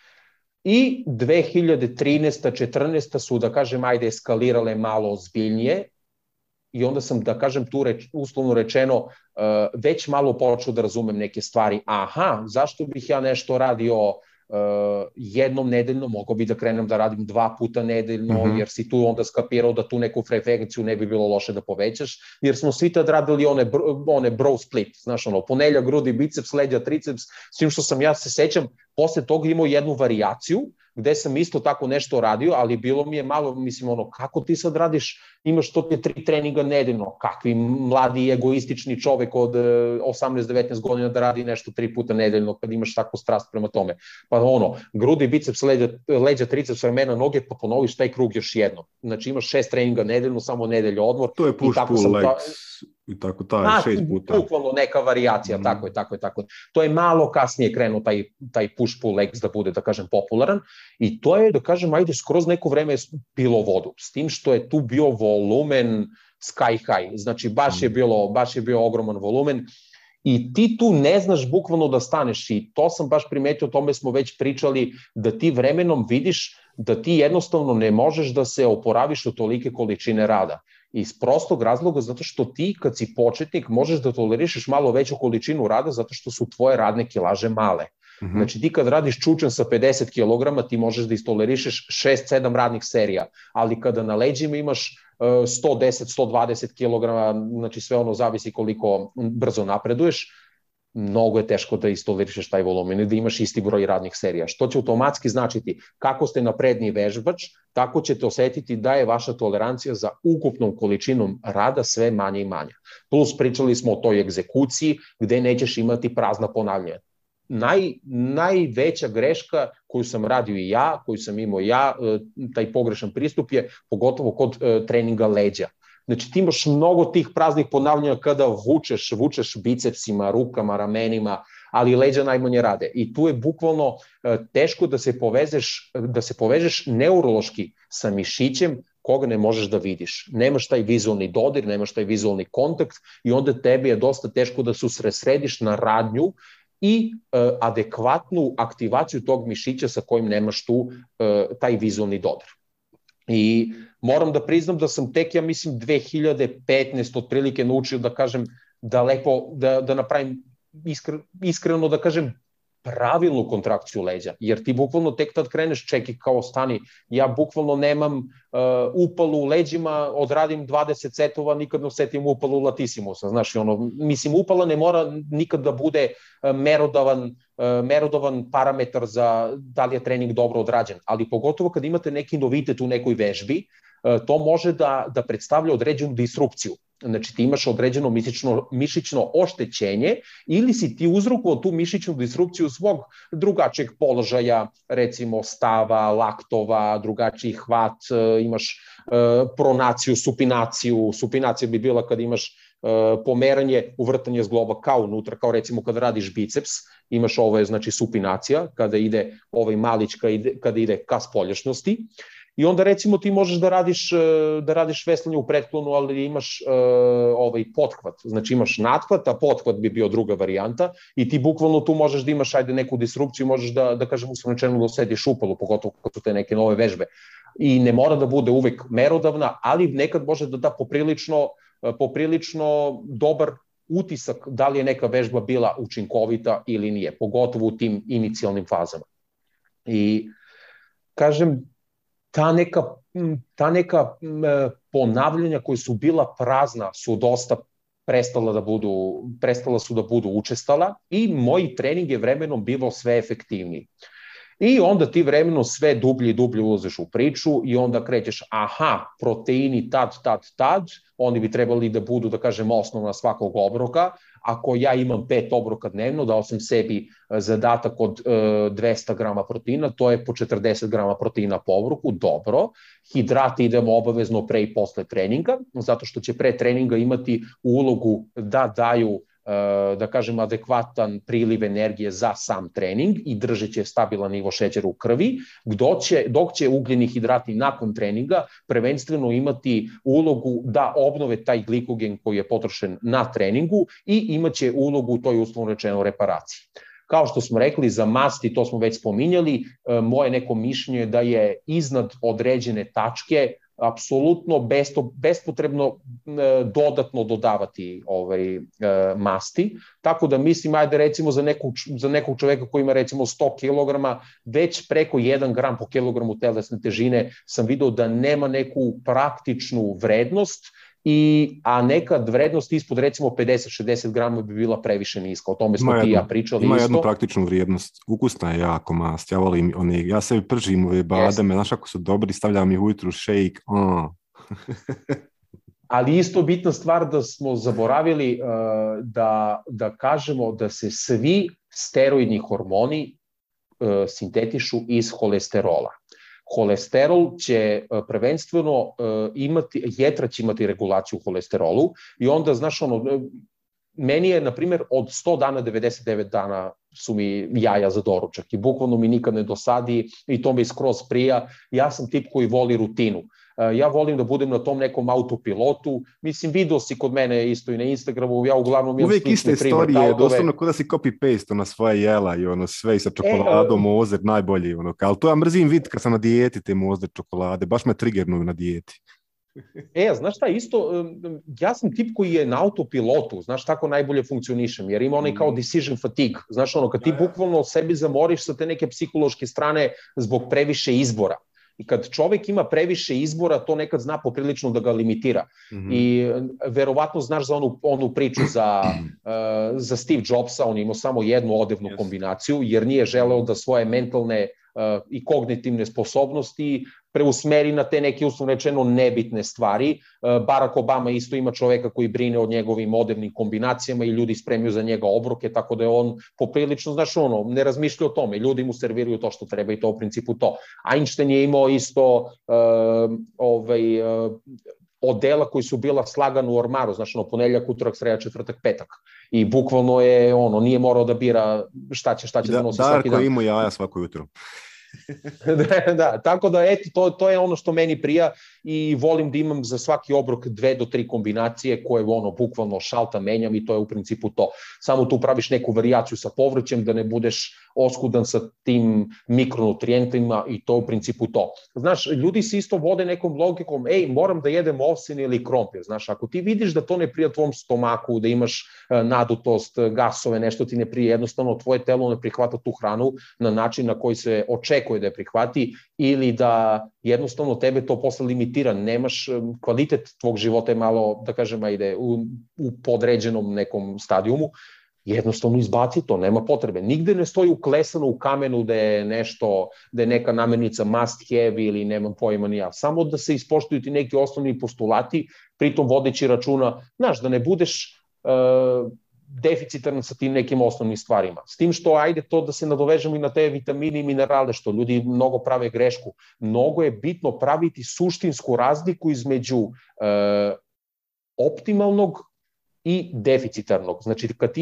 i 2013. 14. su, da kažem, ajde, eskalirale malo zbiljnije i onda sam, da kažem, tu uslovno rečeno već malo počeo da razumem neke stvari. Aha, zašto bih ja nešto radio jednom nedeljno, mogao bi da krenem da radim 2 puta nedeljno, jer si tu onda skapirao da tu neku frekvenciju ne bi bilo loše da povećaš, jer smo svi tad radili one bro split, znaš, ponedjeljak, grudi, biceps, leđa, triceps, s tim što sam, ja se sećam, posle toga imao jednu varijaciju, gde sam isto tako nešto radio, ali bilo mi je malo, mislim, kako ti sad radiš, imaš to te 3 treninga nedeljno, kakvi mladi egoistični čovek od 18-19 godina da radi nešto 3 puta nedeljno, kad imaš takvu strast prema tome. Pa grudi, biceps, leđa, triceps, ramena, noge, pa ponoviš taj krug još jednom. Znači imaš 6 treninga nedeljno, samo nedelja odmor. To je push, pull, legs i tako taj 6 puta. Bukvalno neka variacija, tako je. To je malo kasnije krenuo taj push, pull, legs da bude, da kažem, popularan i to je, da kažem, ajde, skroz neko vreme bilo vodu. S tim što je tu bio volumen sky high, znači baš je bio ogroman volumen i ti tu ne znaš bukvalno da staneš i to sam baš primetio, o tome smo već pričali, da ti vremenom vidiš da ti jednostavno ne možeš da se oporaviš od tolike količine rada. Iz prostog razloga zato što ti kad si početnik možeš da tolerišeš malo veću količinu rada zato što su tvoje radne kilaže male. Znači ti kad radiš čučan sa 50 kg ti možeš da istolerišeš 6-7 radnih serija, ali kada na leđima imaš 110-120 kg, znači sve ono zavisi koliko brzo napreduješ, mnogo je teško da istolerišeš taj volumen i da imaš isti broj radnih serija. Što će automatski značiti kako ste napredniji vežbač, tako ćete osetiti da je vaša tolerancija za ukupnom količinom rada sve manje i manje. Plus pričali smo o toj egzekuciji gde nećeš imati prazna ponavljanja. Najveća greška koju sam radio i ja, koju sam imao ja, taj pogrešan pristup je pogotovo kod treninga leđa. Znači ti imaš mnogo tih praznih ponavljanja kada vučeš bicepsima, rukama, ramenima, ali leđa najmanje rade. I tu je bukvalno teško da se povežeš neurološki sa mišićem koga ne možeš da vidiš. Nemaš taj vizualni dodir, nemaš taj vizualni kontakt i onda tebi je dosta teško da se usredsrediš na radnju i adekvatnu aktivaciju tog mišića sa kojim nemaš tu taj vizualni dodir. I moram da priznam da sam tek, ja mislim, 2015 otprilike naučio da kažem da lepo, da napravim iskreno da kažem pravilnu kontrakciju leđa, jer ti bukvalno tek tad kreneš, čekaj, kao stani, ja bukvalno nemam upalu u leđima, odradim 20 setova, nikad ne osetim upalu u latisimusa, znaš, mislim, upala ne mora nikad da bude merodavan parametar za da li je trening dobro odrađen, ali pogotovo kad imate neki novitet u nekoj vežbi, to može da predstavlja određenu disrupciju. Znači ti imaš određeno mišićno oštećenje ili si ti uzrokovao tu mišićnu disrupciju zbog drugačijeg položaja, recimo stava, laktova, drugačiji hvat, imaš pronaciju, supinaciju. Supinacija bi bila kad imaš pomeranje, uvrtanje zgloba kao unutra, kao recimo kada radiš biceps, imaš ovo je znači supinacija, kada ide ovaj malić, kada ide ka spoljašnjosti. I onda recimo ti možeš da radiš veslanje u pretklonu, ali imaš ovaj pothvat, znači imaš nathvat, a pothvat bi bio druga varijanta i ti bukvalno tu možeš da imaš neku disrupciju, možeš da kažem uslovno da osetiš upalu, pogotovo kad su te neke nove vežbe. I ne mora da bude uvek merodavna, ali nekad može da da poprilično dobar utisak da li je neka vežba bila učinkovita ili nije, pogotovo u tim inicijalnim fazama. I kažem, ta neka ponavljanja koja su bila prazna su dosta prestala su da budu učestala i moj trening je vremenom bivao sve efektivniji. I onda ti vremenom sve dublje i dublje ulaziš u priču i onda krećeš, aha, proteini tad, oni bi trebali da budu, da kažem, osnovna svakog obroka. Ako ja imam 5 obroka dnevno, dao sam sebi zadatak od 200 grama proteina, to je po 40 grama proteina po obroku, dobro. Hidrati idemo obavezno pre i posle treninga, zato što će pre treninga imati ulogu da daju, da kažem, adekvatan priliv energije za sam trening i držat će stabilan nivo šećera u krvi, dok će ugljeni hidrati nakon treninga prvenstveno imati ulogu da obnove taj glikogen koji je potrošen na treningu i imaće ulogu u toj uslovno rečeno reparaciji. Kao što smo rekli, za masti, to smo već spominjali, moje neko mišljenje da je iznad određene tačke apsolutno bespotrebno dodatno dodavati masti, tako da mislim, ajde recimo za nekog čoveka koji ima recimo 100 kg, već preko 1 gram po kilogramu telesne težine sam video da nema neku praktičnu vrednost, a nekad vrednost ispod recimo 50-60 grama bi bila previše niska. O tome smo ti i ja pričali. Ima jednu praktičnu vrijednost. Ukusna je jako mast. Ja volim ja sebi pržim ove bademe, znaš ako su dobri, stavljam ih ujutru u šejk. Ali isto bitna stvar da smo zaboravili da kažemo da se svi steroidni hormoni sintetišu iz holesterola. Holesterol će prvenstveno imati, jetra će imati regulaciju holesterolu i onda, znaš, meni je, na primjer, od 100 dana, 99 dana su mi jaja za doručak i bukvalno mi nikad ne dosadi i to mi skroz prija. Ja sam tip koji voli rutinu. Ja volim da budem na tom nekom autopilotu. Mislim, video si kod mene isto i na Instagramu, ja uglavnom imam uvijek iste istorije, doslovno kod da si copy-paste na svoje jela i sve i sa čokoladom, mozer, najbolji. Ali to ja mrzim vid kad sam na dijeti te mozer čokolade, baš me triggernuju na dijeti. Znaš šta, isto, ja sam tip koji je na autopilotu, znaš, tako najbolje funkcionišem, jer ima onaj kao decision fatigue, znaš, kad ti bukvalno sebi zamoriš sa te neke psihološke strane zbog previše izbora. I kad čovek ima previše izbora, to nekad zna poprilično da ga limitira. I verovatno znaš za onu priču za Steve Jobsa, on imao samo jednu odevnu kombinaciju, jer nije želeo da svoje mentalne i kognitivne sposobnosti preusmeri na te neke, uslovno rečeno, nebitne stvari. Barack Obama isto ima čoveka koji brine o njegovim odevnim kombinacijama i ljudi spremaju za njega obroke, tako da je on poprilično, znaš, ne razmišlja o tome. Ljudi mu serviraju to što treba i to u principu to. Einstein je imao isto odela koji su bila slagana u ormaru, znaš, ponedjeljak, utorak, sreda, četvrtak, petak. I bukvalno je, nije morao da bira šta će da nosi svaki dan. Darko ima jaja svako jutro. Da, tako da eto, to je ono što meni prija i volim da imam za svaki obrok 2 do 3 kombinacije koje bukvalno šalta menjam i to je u principu to. Samo tu praviš neku varijaciju sa povrćem da ne budeš oskudan sa tim mikronutrijentima i to u principu to. Znaš, ljudi se isto vode nekom logikom, moram da jedem ovsin ili krompir. Znaš, ako ti vidiš da to ne prija tvom stomaku, da imaš nadutost, gasove, nešto ti ne prija, jednostavno tvoje telo ne prihvata tu hranu na način na koji se očekuje da je prihvati ili da jednostavno tebe to posle limitira, nemaš kvalitet tvog života je malo, da kažem, u podređenom nekom stadijumu, jednostavno izbaci to, nema potrebe. Nigde ne stoji uklesano u kamenu da je nešto, da je neka namirnica must have ili nemam pojma ni ja. Samo da se ispoštuju ti neki osnovni postulati, pritom vodeći računa, znaš, da ne budeš deficitarno sa tim nekim osnovnim stvarima. S tim što, ajde to da se nadovežemo i na te vitamine i minerale, što ljudi mnogo prave grešku. Mnogo je bitno praviti suštinsku razliku između optimalnog i deficitarnog. Znači, kad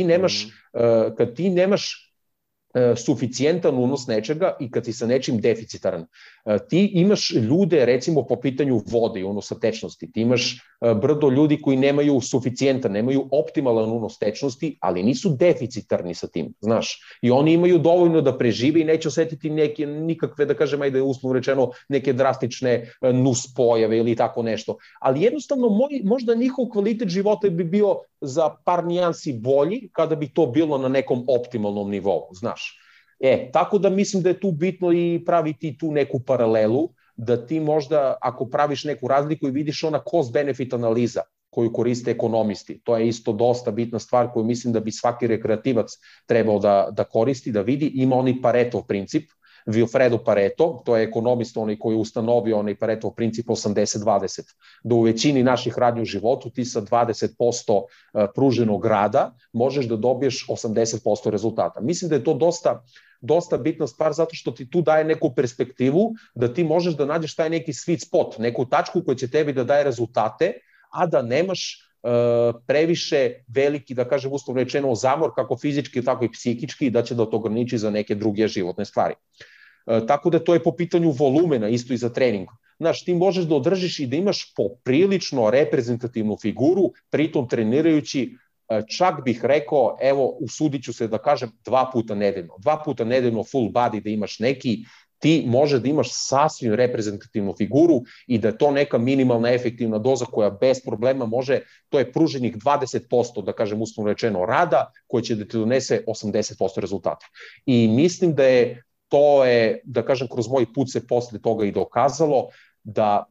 ti nemaš suficijentan unos nečega i kad si sa nečim deficitaran. Ti imaš ljude, recimo, po pitanju vode i unosa tečnosti, ti imaš brdo ljudi koji nemaju suficijentan, nemaju optimalan unos tečnosti, ali nisu deficitarni sa tim, znaš. I oni imaju dovoljno da prežive i neće osetiti nikakve, da kažem, ajde uslovno rečeno, neke drastične nuspojave ili tako nešto. Ali jednostavno, možda njihov kvalitet života bi bio za par nijansi bolji kada bi to bilo na nekom optimalnom nivou, znaš. Tako da mislim da je tu bitno i praviti tu neku paralelu, da ti možda, ako praviš neku razliku i vidiš ona cost-benefit analiza, koju koriste ekonomisti. To je isto dosta bitna stvar koju mislim da bi svaki rekreativac trebao da koristi, da vidi. Ima onaj Paretov princip, Vilfredo Pareto, to je ekonomista onaj koji je ustanovio onaj Paretov princip 80-20, da u većini naših radnji u životu ti sa 20% pruženog rada možeš da dobiješ 80% rezultata. Mislim da je to dosta bitna stvar zato što ti tu daje neku perspektivu da ti možeš da nađeš taj neki sweet spot, neku tačku koja će tebi da daje rezultate, a da nemaš previše veliki, da kažem uslovno rečeno, zamor kako fizički, tako i psihički, da će da to ograniči za neke druge životne stvari. Tako da to je po pitanju volumena, isto i za trening. Znaš, ti možeš da održiš i da imaš poprilično reprezentativnu figuru, pritom trenirajući, čak bih rekao, evo, usudit ću se da kažem 2 puta nedeljno. 2 puta nedeljno full body da imaš neki, ti možeš da imaš sasvim reprezentativnu figuru i da je to neka minimalna efektivna doza koja bez problema može, to je pruženih 20%, da kažem uslovno rečeno, rada, koji će da ti donese 80% rezultata. I mislim da je to je, da kažem, kroz moj put se posle toga i dokazalo da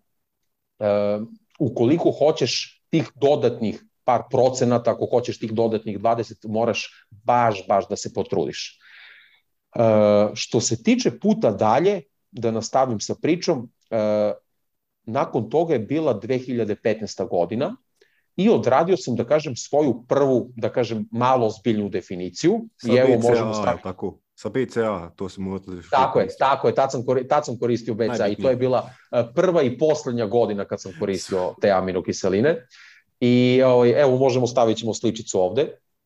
ukoliko hoćeš tih dodatnih par procenata, ako hoćeš tih dodatnih 20, moraš baš da se potrudiš. Što se tiče puta dalje, da nastavim sa pričom, nakon toga je bila 2015. godina i odradio sam, da kažem, svoju prvu, da kažem, malo ozbiljnu definiciju. Sa BCA, tako. Sa BCA, to se možete... Tako je, tad sam koristio BCA i to je bila prva i poslednja godina kad sam koristio te aminokiseline. I evo, možemo ćemo sličicu ovde,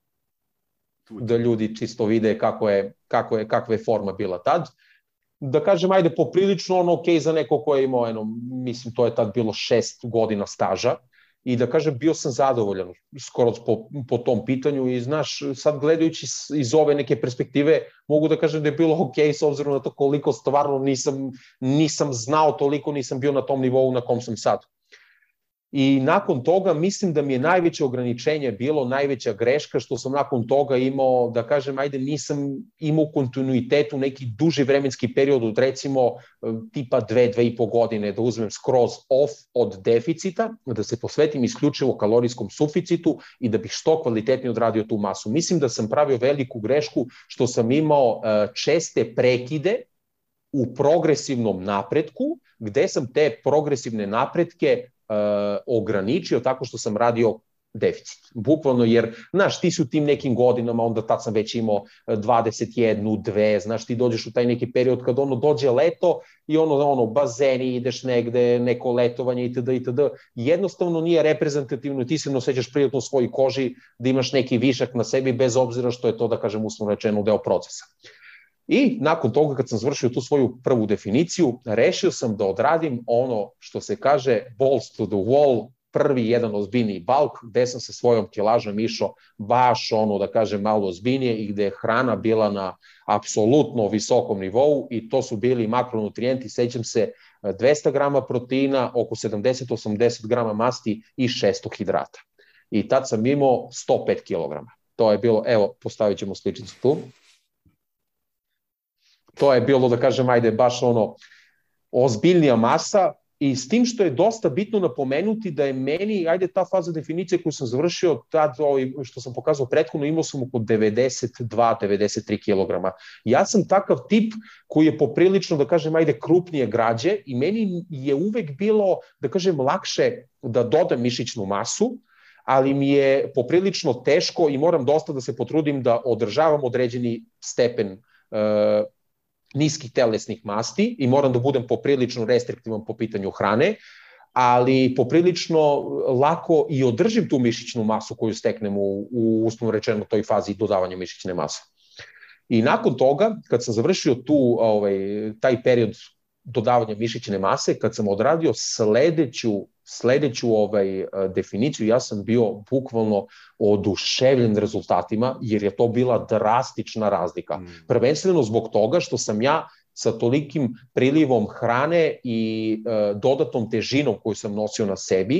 da ljudi čisto vide kakva je forma bila tad. Da kažem, ajde, poprilično ok za neko ko je imao, mislim, to je tad bilo 6 godina staža. I da kažem, bio sam zadovoljan skoro po tom pitanju i znaš, sad gledajući iz ove neke perspektive, mogu da kažem da je bilo ok s obzirom na to koliko stvarno nisam znao toliko, nisam bio na tom nivou na kom sam sad. I nakon toga mislim da mi je najveće ograničenje bilo, najveća greška što sam nakon toga imao, da kažem, ajde, nisam imao kontinuitetu neki duži vremenski period od recimo tipa 2,5 godine da uzmem skroz off od deficita, da se posvetim isključivo kalorijskom suficitu i da bih što kvalitetnije odradio tu masu. Mislim da sam pravio veliku grešku što sam imao česte prekide u progresivnom napretku, gde sam te progresivne napretke ograničio tako što sam radio deficit. Bukvalno jer, znaš, ti si u tim nekim godinama, onda tad sam već imao 21, 2, znaš, ti dođeš u taj neki period kad dođe leto i bazeni, ideš negde, neko letovanje itd. Jednostavno nije reprezentativno, ti se ne osjećaš prijatno u svojoj koži da imaš neki višak na sebi bez obzira što je to, da kažem, uslovno rečeno, deo procesa. I nakon toga kad sam završio tu svoju prvu definiciju, rešio sam da odradim ono što se kaže balls to the wall, prvi jedan ozbiljniji bulk, gde sam sa svojom kilažom išao baš da kažem malo ozbiljnije i gde je hrana bila na apsolutno visokom nivou i to su bili makronutrijenti, sećam se 200 grama proteina, oko 70-80 grama masti i 600 hidrata. I tad sam imao 105 kilograma. To je bilo, evo, postavit ćemo sličicu tu. To je bilo, da kažem, ajde, baš ozbiljnija masa i s tim što je dosta bitno napomenuti da je meni, ajde, ta faza definicije koju sam završio, tad, što sam pokazao prethodno, imao sam oko 92-93 kilograma. Ja sam takav tip koji je poprilično, da kažem, ajde, krupnije građe i meni je uvek bilo, da kažem, lakše da dodam mišićnu masu, ali mi je poprilično teško i moram dosta da se potrudim da održavam određeni stepen niskih telesnih masti i moram da budem poprilično restriktivan po pitanju hrane, ali poprilično lako i održim tu mišićnu masu koju steknem u uslovno rečeno toj fazi dodavanja mišićne mase. I nakon toga, kad sam završio taj period dodavanja mišićne mase, kad sam odradio sledeću definiciju, ja sam bio bukvalno oduševljen rezultatima, jer je to bila drastična razlika. Prvenstveno zbog toga što sam ja sa tolikim prilivom hrane i dodatnom težinom koju sam nosio na sebi,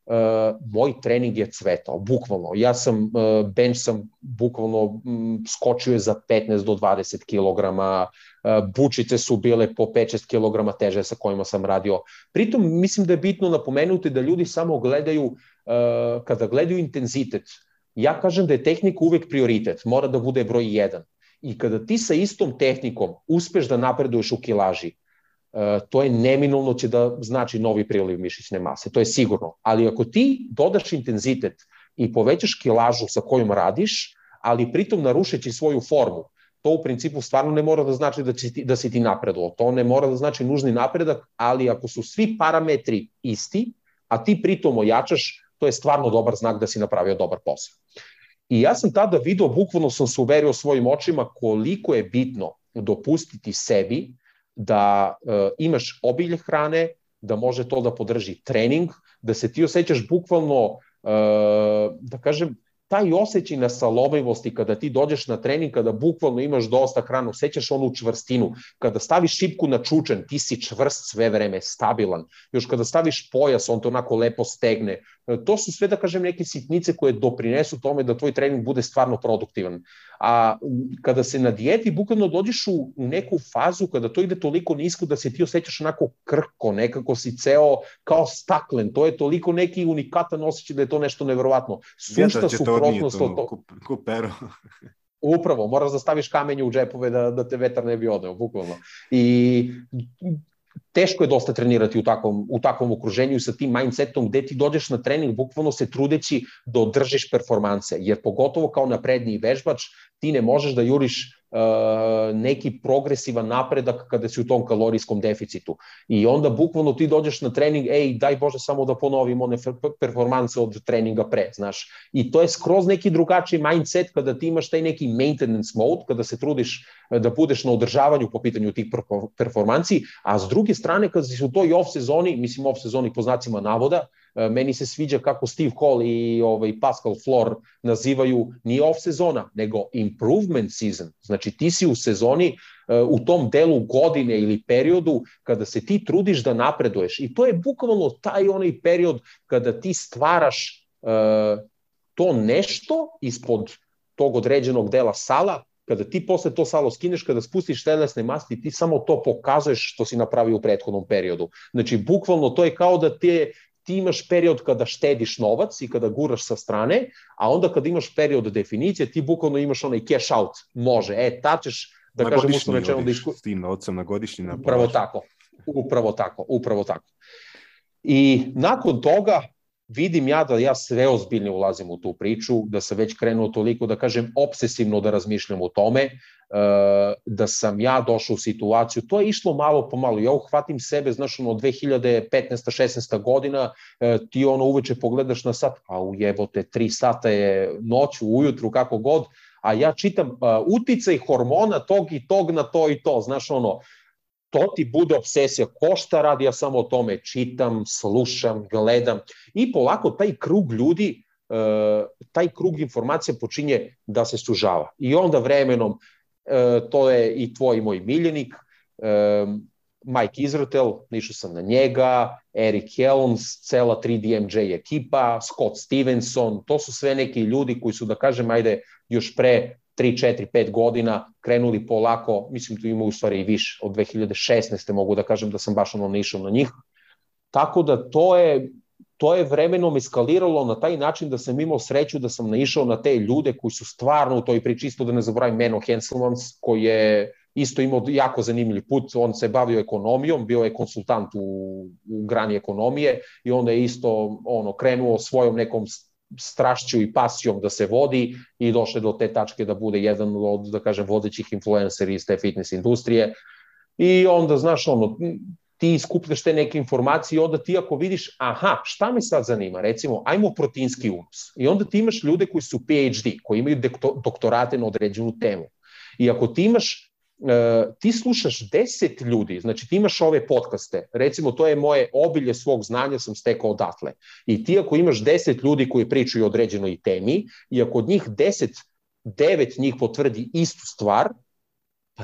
moj trening je cvetao, bukvalno. Ja sam, bench sam bukvalno skočio je za 15 do 20 kilograma, bučice su bile po 5-6 kilograma teže sa kojima sam radio. Pritom mislim da je bitno napomenuti da ljudi samo gledaju, kada gledaju intenzitet, ja kažem da je tehnika uvek prioritet, mora da bude broj 1. I kada ti sa istom tehnikom uspeš da napreduješ u kilaži, to je neminovno će da znači novi priliv mišićne mase, to je sigurno. Ali ako ti dodaš intenzitet i povećaš kilažu sa kojom radiš, ali pritom narušeći svoju formu, to u principu stvarno ne mora da znači da si ti napredovao. To ne mora da znači nužni napredak, ali ako su svi parametri isti, a ti pritom ojačaš, to je stvarno dobar znak da si napravio dobar posao. I ja sam tada video, bukvalno sam se uverio svojim očima koliko je bitno dopustiti sebi da imaš obilje hrane, da može to da podrži trening, da se ti osjećaš bukvalno, da kažem, taj osjećaj nasalomivosti kada ti dođeš na trening, kada bukvalno imaš dosta hrane, osjećaš onu čvrstinu, kada staviš šipku na čučen, ti si čvrst sve vreme, stabilan, još kada staviš pojas, on to onako lepo stegne. To su sve, da kažem, neke sitnice koje doprinesu tome da tvoj trening bude stvarno produktivan. A kada se na dijeti bukvalno dođeš u neku fazu kada to ide toliko nisko da se ti osjećaš onako krhko, nekako si ceo kao staklen, to je toliko neki unikatan osjećaj da je to nešto neverovatno. Sušta suprotnost od toga. Kupero. Upravo, moraš da staviš kamenje u džepove da te vetar ne bi odneo, bukvalno. I teško je dosta trenirati u takvom okruženju sa tim mindsetom gde ti dođeš na trening bukvalno se trudeći da održiš performanse, jer pogotovo kao napredniji vežbač ti ne možeš da juriš neki progresivan napredak kada si u tom kalorijskom deficitu. I onda bukvalno ti dođeš na trening, daj Bože samo da ponovim one performanse od treninga pre, znaš. I to je skroz neki drugačiji mindset kada ti imaš taj neki maintenance mode, kada se trudiš da budeš na održavanju po pitanju tih performanci, a s druge strane kada si u toj off sezoni, mislim off sezoni po znacima navoda, meni se sviđa kako Steve Cole i Pascal Flor nazivaju nije off sezona, nego improvement season. Znači ti si u sezoni u tom delu godine ili periodu kada se ti trudiš da napreduješ. I to je bukvalno taj onaj period kada ti stvaraš to nešto ispod tog određenog dela sala, kada ti posle to salo skineš, kada spustiš telesne masti, ti samo to pokazuješ što si napravio u prethodnom periodu. Znači bukvalno to je kao da ti imaš period kada štediš novac i kada guraš sa strane, a onda kada imaš period definicije, ti bukvalno imaš onaj cash out, može, ta ćeš, da kažem, uslovno rečeno da s tim novcem na godišnji na upravo tako. I nakon toga vidim ja da ja sve ozbiljnije ulazim u tu priču, da sam već krenuo toliko, da kažem, obsesivno da razmišljam o tome, da sam ja došao u situaciju, to je išlo malo po malo, ja uhvatim sebe, znaš, 2015-16 godina, ti uveče pogledaš na sat, a ujebote, 3 sata je noću, ujutru, kako god, a ja čitam uticaj hormona tog i tog na to i to, znaš, to ti bude obsesija, ko šta radi, ja samo o tome čitam, slušam, gledam i polako taj krug ljudi, taj krug informacija počinje da se sužava. I onda vremenom, to je i tvoj moj miljenik, Mike Israetel, išao sam na njega, Eric Helms, cela 3DMJ ekipa, Scott Stevenson, to su sve neki ljudi koji su, da kažem, još pre 3, 4, 5 godina krenuli polako, mislim tu ima u stvari i više, od 2016. mogu da kažem da sam baš naišao na njih. Tako da to je vremenom eskaliralo na taj način da sam imao sreću da sam naišao na te ljude koji su stvarno u toj priči, isto da ne zaboravim Menno Henselmans, koji je isto imao jako zanimljiv put, on se bavio ekonomijom, bio je konsultant u grani ekonomije i onda je isto krenuo svojom nekom strašću i pasijom da se vodi i došle do te tačke da bude jedan od, da kažem, vodećih influenceri iz te fitness industrije. I onda, znaš, ti skupljaš te neke informacije i onda ti ako vidiš, šta me sad zanima, recimo, ajmo proteinski unos. I onda ti imaš ljude koji su PhD, koji imaju doktorate na određenu temu. I ako ti imaš ti slušaš 10 ljudi, znači ti imaš ove podcaste, recimo to je moje obilje svog znanja sam stekao odatle. I ti ako imaš 10 ljudi koji pričaju o određenoj temi i ako od njih 9 njih potvrdi istu stvar, pa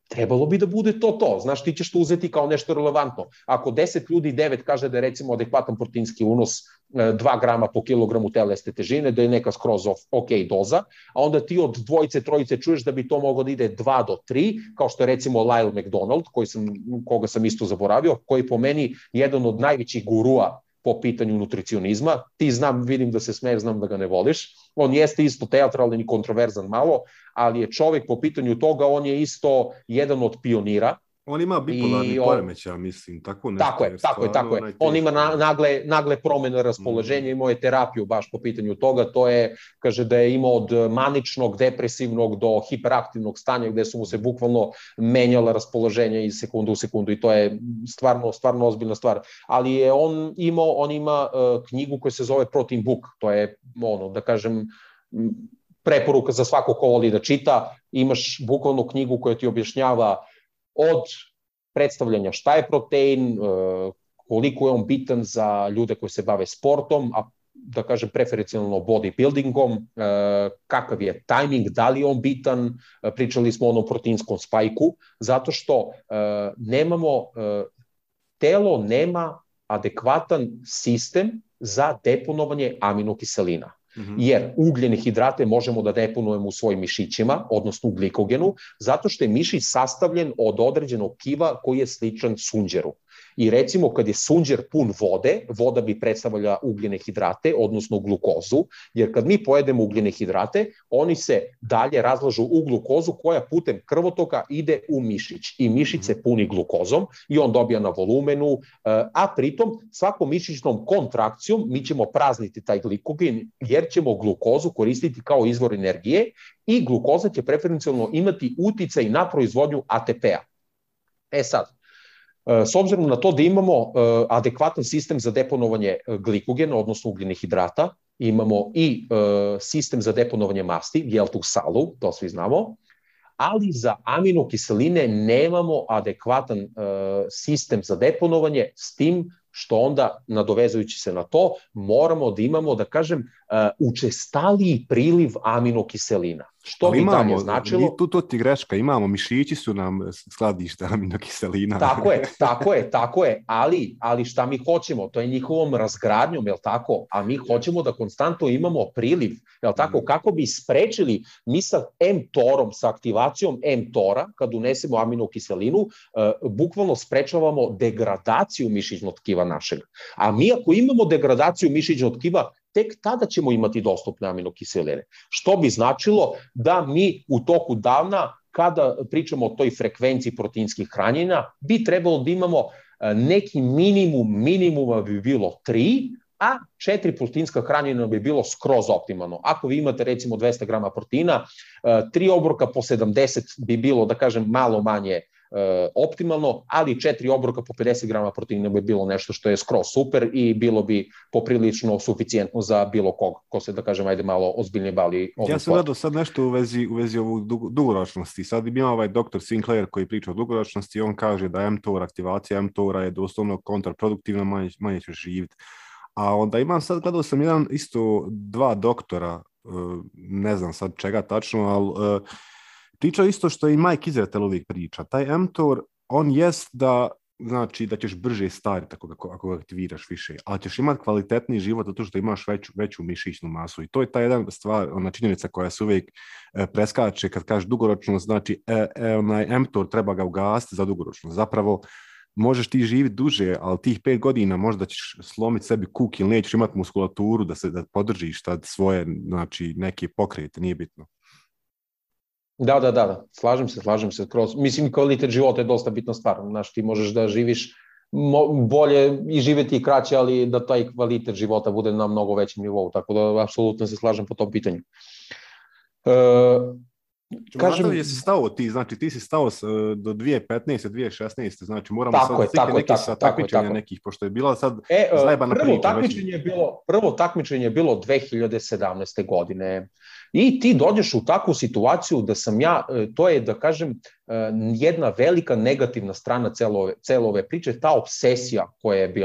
trebalo bi da bude to. Znaš, ti ćeš to uzeti kao nešto relevantno. Ako 10 ljudi 9 kaže da je recimo adekvatan proteinski unos 2 grama po kilogramu telesne težine, da je neka skroz ok doza, a onda ti od dvojice, trojice čuješ da bi to moglo da ide 2 do 3, kao što je recimo Lyle McDonald, koga sam isto zaboravio, koji po meni jedan od najvećih gurua po pitanju nutricionizma. Ti vidim da se smeješ, znam da ga ne voliš. On jeste isto teatralan i kontroverzan malo, ali je čovjek po pitanju toga, on je isto jedan od pionira. On ima bipolarni poremećaj, mislim, tako nešto. Tako je. On ima nagle promene raspoloženja, imao je terapiju baš po pitanju toga, to je, kaže da je imao od maničnog, depresivnog do hiperaktivnog stanja, gde su mu se bukvalno menjala raspoloženja iz sekundu u sekundu i to je stvarno ozbiljna stvar. Ali je on ima knjigu koja se zove Protein Book, to je, da kažem, preporuka za svako ko voli da čita. Imaš bukvalno knjigu koja ti objašnjava od predstavljanja šta je protein, koliko je on bitan za ljude koji se bave sportom, a da kažem preferencijalno bodybuildingom, kakav je tajming, da li je on bitan, pričali smo o onom proteinskom spajku, zato što telo nema adekvatan sistem za deponovanje aminokiselina. Jer ugljene hidrate možemo da deponujemo u svojim mišićima, odnosno u glikogenu, zato što je mišić sastavljen od određenog tkiva koji je sličan sunđeru. I recimo kad je sunđer pun vode, voda bi predstavlja ugljene hidrate, odnosno glukozu, jer kad mi pojedemo ugljene hidrate, oni se dalje razlažu u glukozu koja putem krvotoka ide u mišić. I mišić se puni glukozom i on dobija na volumenu, a pritom svakom mišićnom kontrakcijom mi ćemo prazniti taj glikogen, jer ćemo glukozu koristiti kao izvor energije i glukoza će preferencijalno imati uticaj na proizvodnju ATP-a. Sad, s obzirom na to da imamo adekvatan sistem za deponovanje glikogena, odnosno ugljenih hidrata, imamo i sistem za deponovanje masti, G-altu salu, to svi znamo, ali za aminokiseline nemamo adekvatan sistem za deponovanje, s tim što onda, nadovezujući se na to, moramo da imamo, da kažem, učestaliji priliv aminokiselina. Što bi dalje značilo... To ti greška, mišići su nam skladište aminokiselina. Tako je, ali šta mi hoćemo? To je njihovom razgradnjom, jel tako? A mi hoćemo da konstantno imamo priliv, jel tako? Kako bi sprečili mi sa mTOR-om, sa aktivacijom mTOR-a, kad unesemo aminokiselinu, bukvalno sprečavamo degradaciju mišićnog tkiva našeg. A mi ako imamo degradaciju mišićnog tkiva, tek tada ćemo imati dostupne aminokiseline. Što bi značilo da mi u toku dana, kada pričamo o toj frekvenciji proteinskih hranjenja, bi trebalo da imamo neki minimuma bi bilo 3, a 4 proteinska hranjenja bi bilo skroz optimalno. Ako vi imate recimo 200 grama proteina, 3 obroka po 70 bi bilo, da kažem, malo manje optimalno, ali 4 obroka po 50 grama proteina bi bilo nešto što je skroz super i bilo bi poprilično suficijentno za bilo kog ko se, da kažem, ajde malo ozbiljnije bavi ovim. Ja sam gledao sad nešto u vezi ovog dugoročnosti. Sad ima ovaj doktor Sinclair koji priča o dugoročnosti i on kaže da mTOR, aktivacija mTOR-a je doslovno kontraproduktivna, manje ćeš živjeti. A onda gledao sam dva doktora, ne znam sad čega tačno, ali priča isto što i Mike Izretel uvijek priča. Taj mTOR, on jest da ćeš brže stariti ako ga aktiviraš više, ali ćeš imati kvalitetniji život zato što imaš veću mišićnu masu. I to je ta jedna stvar, činjenica koja se uvijek preskače kad kažeš dugoročno, znači onaj mTOR treba ga ugasiti za dugoročno. Zapravo, možeš ti živjeti duže, ali tih 5 godina možda ćeš slomiti sebi kuk ili nećeš imati muskulaturu da podržiš tad svoje, neke pokrete, nije bitno. Da, slažem se. Mislim, kvalitet života je dosta bitna stvar. Znaš, ti možeš da živiš bolje i živjeti i kraće, ali da taj kvalitet života bude na mnogo većem nivou, tako da apsolutno se slažem po tom pitanju. Jesi stao ti si stao do 2015. 2016. Znači moramo sad takmičenja nekih, pošto je bila sad zajebana priča. Prvo takmičenje je bilo 2017. godine i ti dođeš u takvu situaciju da sam ja, to je, da kažem, jedna velika negativna strana cele ove priče, ta obsesija koja je bila,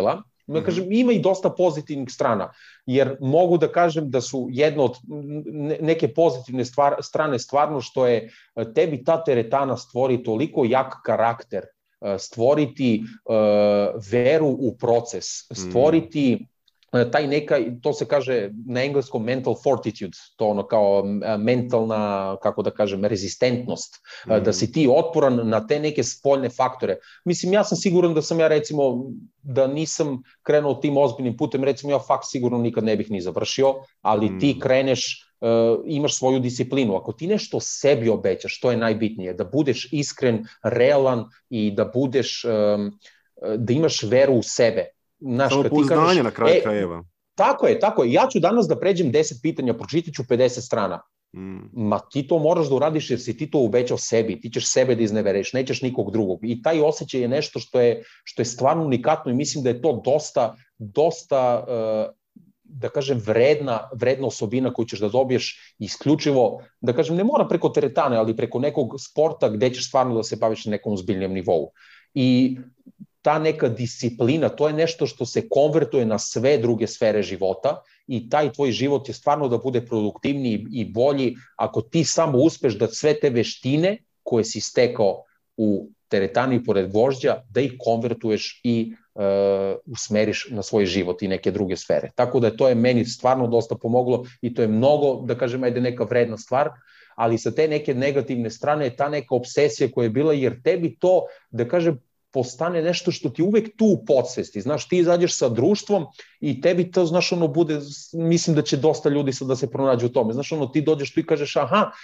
Kažem, ima i dosta pozitivnih strana, jer mogu da kažem da su jedno od neke pozitivne strane stvarno što je tebi ta teretana stvori toliko jak karakter, stvoriti veru u proces, stvoriti taj to se kaže na engleskom mental fortitude, to ono kao mentalna, kako da kažem, rezistentnost, da si ti otporan na te neke spoljne faktore. Mislim, ja sam siguran da sam ja recimo, da nisam krenuo tim ozbiljnim putem, recimo ja faks sigurno nikad ne bih ni završio, ali ti kreneš, imaš svoju disciplinu. Ako ti nešto sebi obećaš, to je najbitnije, da budeš iskren, realan i da budeš, da imaš veru u sebe. Samo pouzdanje na kraju krajeva. Tako je. Ja ću danas da pređem 10 pitanja, pročitat ću 50 strana. Ma ti to moraš da uradiš jer si ti to ubećao sebi, ti ćeš sebe da iznevereš, nećeš nikog drugog. I taj osjećaj je nešto što je stvarno unikatno i mislim da je to dosta da kažem, vredna osobina koju ćeš da dobiješ isključivo, da kažem, ne mora preko teretane, ali preko nekog sporta gde ćeš stvarno da se baviš na nekom ozbiljnijem nivou. I ta neka disciplina, to je nešto što se konvertuje na sve druge sfere života i taj tvoj život je stvarno da bude produktivniji i bolji ako ti samo uspeš da sve te veštine koje si stekao u teretani pored gvožđa, da ih konvertuješ i usmeriš na svoj život i neke druge sfere. Tako da to je meni stvarno dosta pomoglo i to je mnogo, da kažem, ajde neka vredna stvar, ali sa te neke negativne strane je ta neka obsesija koja je bila, jer tebi to, da kažem, postane nešto što ti uvek tu u podsvesti. Znaš, ti izađeš sa društvom i tebi to, znaš, ono bude, mislim da će dosta ljudi sad da se pronađu u tome. Znaš, ono, ti dođeš tu i kažeš,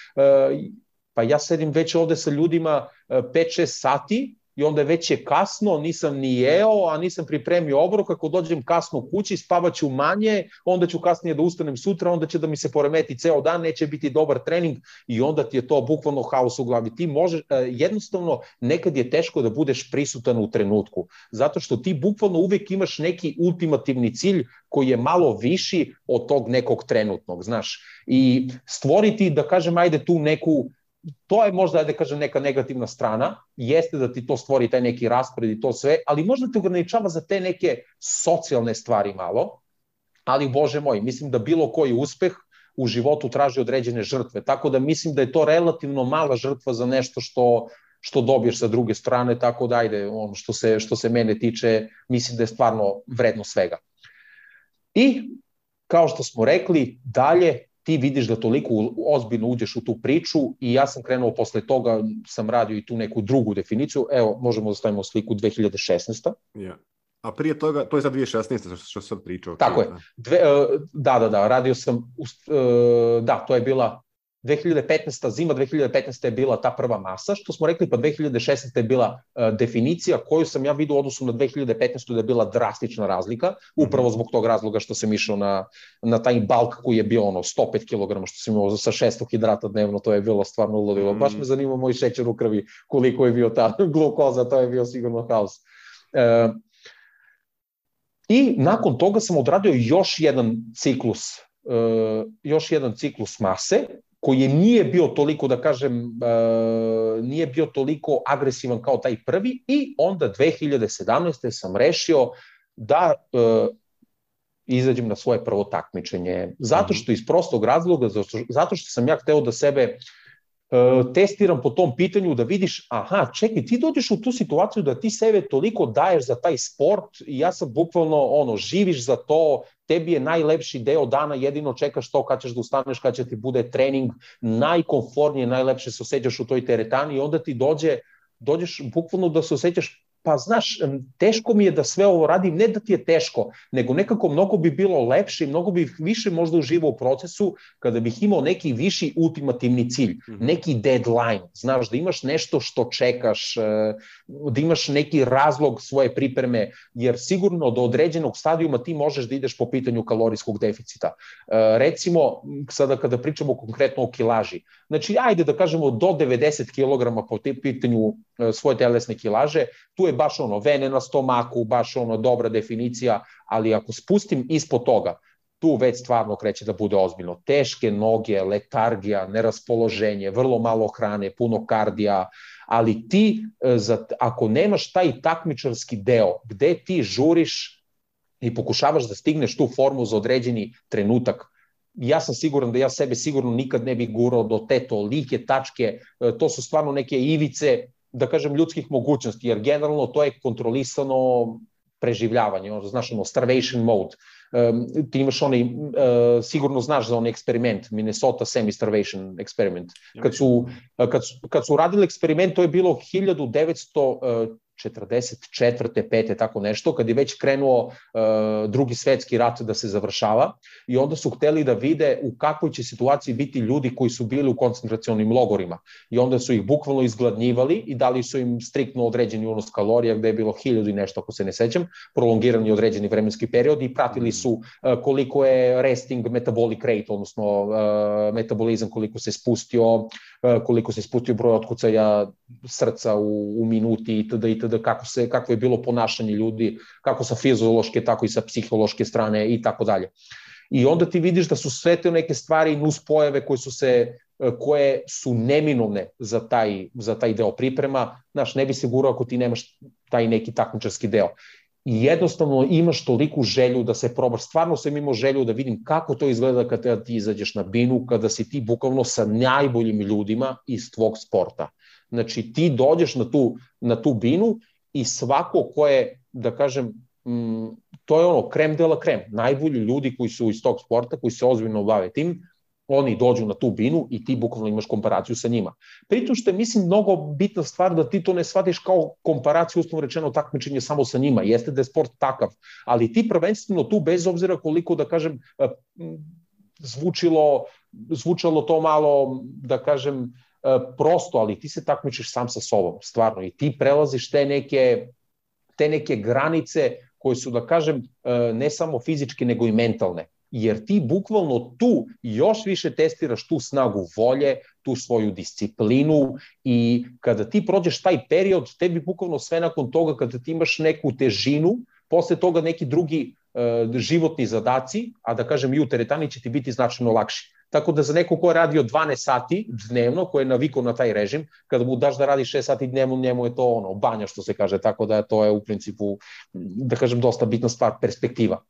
pa ja sedim već ovde sa ljudima 5-6 sati i onda već je kasno, nisam ni jeo, a nisam pripremio obrok, ako dođem kasno kući, spavaću manje, onda ću kasnije da ustanem sutra, onda će da mi se poremeti ceo dan, neće biti dobar trening i onda ti je to bukvalno haos u glavi. Ti možeš, jednostavno, nekad je teško da budeš prisutan u trenutku, zato što ti bukvalno uvek imaš neki ultimativni cilj koji je malo viši od tog nekog trenutnog, znaš. I stvoriti, da kažem, ajde tu neku, to je možda, da kažem, neka negativna strana, jeste da ti to stvori taj neki raspored i to sve, ali možda te ograničava za te neke socijalne stvari malo, ali Bože moj, mislim da bilo koji uspeh u životu traži određene žrtve, tako da mislim da je to relativno mala žrtva za nešto što dobiješ sa druge strane, tako da ajde, ono što se mene tiče, mislim da je stvarno vredno svega. I, kao što smo rekli, dalje, ti vidiš da toliko ozbiljno uđeš u tu priču i ja sam krenuo posle toga, sam radio i tu neku drugu definiciju, evo, možemo da stavimo sliku 2016. Yeah. A prije toga, to je za 2016. što sam pričao. Tako je. Da, radio sam, to je bila 2015. zima, 2015. je bila ta prva masa, što smo rekli, pa 2016. je bila definicija koju sam ja vidio u odnosu na 2015. da je bila drastična razlika, upravo zbog tog razloga što sam išao na taj balk koji je bio 105 kg, što sam imao sa 600 hidrata dnevno, to je bilo stvarno ludilo. Baš me zanima moj šećer u krvi, koliko je bio ta glukoza, to je bio sigurno haos. I nakon toga sam odradio još jedan ciklus mase, koji nije bio toliko, da kažem, nije bio toliko agresivan kao taj prvi i onda 2017. sam rešio da izađem na svoje prvo takmičenje. Zato što iz prostog razloga, zato što sam ja hteo da sebe testiram po tom pitanju, da vidiš, čekaj, ti dođeš u tu situaciju da ti sebe toliko daješ za taj sport i ja sam bukvalno, živiš za to, tebi je najlepši deo dana, jedino čekaš to kad ćeš da ustaneš, kad će ti bude trening, najkomfortnije, najlepše se osjećaš u toj teretani i onda ti dođeš bukvalno da se osjećaš, pa znaš, teško mi je da sve ovo radim, ne da ti je teško, nego nekako mnogo bi bilo lepše i mnogo bih više možda uživao u procesu kada bih imao neki viši ultimativni cilj, neki deadline, znaš, da imaš nešto što čekaš, da imaš neki razlog svoje pripreme, jer sigurno do određenog stadijuma ti možeš da ideš po pitanju kalorijskog deficita. Recimo, sada kada pričamo konkretno o kilaži, znači, ajde da kažemo do 90 kg po pitanju svoje telesne kilaže, tu je baš vene na stomaku, baš dobra definicija, ali ako spustim ispod toga, tu već stvarno kreće da bude ozbiljno. Teške noge, letargija, neraspoloženje, vrlo malo hrane, puno kardija, ali ti, ako nemaš taj takmičarski deo, gde ti žuriš i pokušavaš da stigneš tu formu za određeni trenutak. Ja sam siguran da ja sebe sigurno nikad ne bih gurao do te tolike tačke, to su stvarno neke ivice, da kažem, ljudskih mogućnosti, jer generalno to je kontrolisano preživljavanje, znaš, starvation mode. Ti imaš onaj, sigurno znaš za onaj eksperiment, Minnesota semi-starvation experiment. Kad su radili eksperiment, to je bilo 1944. 5. tako nešto, kad je već krenuo Drugi svetski rat da se završava, i onda su hteli da vide u kakvoj će situaciji biti ljudi koji su bili u koncentracionim logorima. I onda su ih bukvalno izgladnjivali i dali su im striktno određeni unos kalorija, gde je bilo 1000 i nešto, ako se ne sećam, prolongirani određeni vremenski period, i pratili su koliko je resting metabolic rate, odnosno metabolizam, koliko se spustio broj otkucaja srca u minuti itd. Kako je bilo ponašanje ljudi, kako sa fiziološke, tako i sa psihološke strane i tako dalje. I onda ti vidiš da su sve te neke stvari i nuspojave koje su neminovne za taj deo priprema. Znaš, ne bi se gurao ako ti nemaš taj neki takmičarski deo. I jednostavno imaš toliku želju da se probaš. Stvarno sam imao želju da vidim kako to izgleda kada ti izađeš na binu, kada si ti bukvalno sa najboljim ljudima iz tvog sporta. Znači, ti dođeš na tu binu i svako ko je, da kažem, to je ono krem de la krem, najbolji ljudi koji su iz tog sporta, koji se ozbiljno bave tim, oni dođu na tu binu i ti bukvalno imaš komparaciju sa njima. Pritom što je, mislim, mnogo bitna stvar da ti to ne shvatiš kao komparaciju, uslovno rečeno, takmičenje samo sa njima. Jeste da je sport takav, ali ti prvenstveno tu, bez obzira koliko, da kažem, zvučalo to malo, da kažem, prosto, ali ti se takmičiš sam sa sobom, stvarno, i ti prelaziš te neke granice koje su, da kažem, ne samo fizičke, nego i mentalne. Jer ti bukvalno tu još više testiraš tu snagu volje, tu svoju disciplinu, i kada ti prođeš taj period, tebi bukvalno sve nakon toga, kada ti imaš neku težinu, posle toga neki drugi životni zadaci, a da kažem i u teretani, će ti biti značajno lakši. Tako da za neko ko je radio 12 sati dnevno, ko je navikao na taj režim, kada mu daš da radi 6 sati dnevno, njemu je to banja, što se kaže, tako da to je u principu, da kažem, dosta bitna stvar, perspektiva.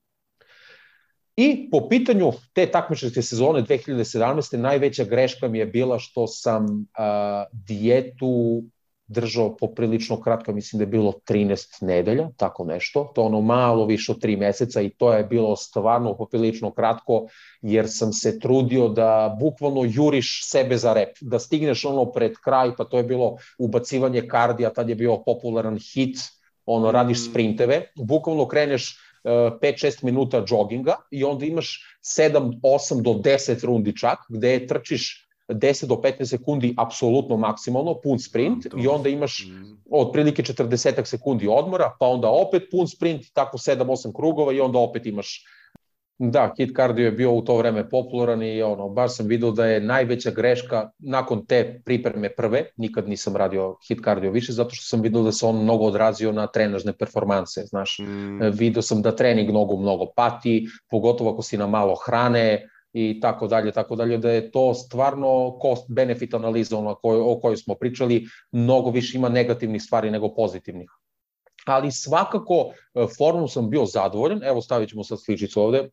I po pitanju te takmičarske sezone 2017. najveća greška mi je bila što sam dijetu držao poprilično kratko, mislim da je bilo 13 nedelja, tako nešto, to malo više od 3 meseca, i to je bilo stvarno poprilično kratko, jer sam se trudio da bukvalno juriš sebe za rep, da stigneš pred kraj, pa to je bilo ubacivanje kardija, tad je bio popularan hit, radiš sprinteve, bukvalno kreneš 5-6 minuta džoginga i onda imaš 7, 8 do 10 rundi čak, gde trčiš 10 do 15 sekundi apsolutno maksimalno, pun sprint, i onda imaš otprilike 40 sekundi odmora, pa onda opet pun sprint, tako 7-8 krugova, i onda opet imaš. Da, hit kardio je bio u to vreme popularan i baš sam vidio da je najveća greška nakon te pripreme prve, nikad nisam radio hit kardio više, zato što sam vidio da se on mnogo odrazio na trenažne performanse, znaš. Vidio sam da trening mnogo pati, pogotovo ako si na malo hrane, i tako dalje, da je to stvarno cost-benefit analiza o kojoj smo pričali, mnogo više ima negativnih stvari nego pozitivnih. Ali svakako formom sam bio zadovoljan, evo stavit ćemo sad sličicu ovde,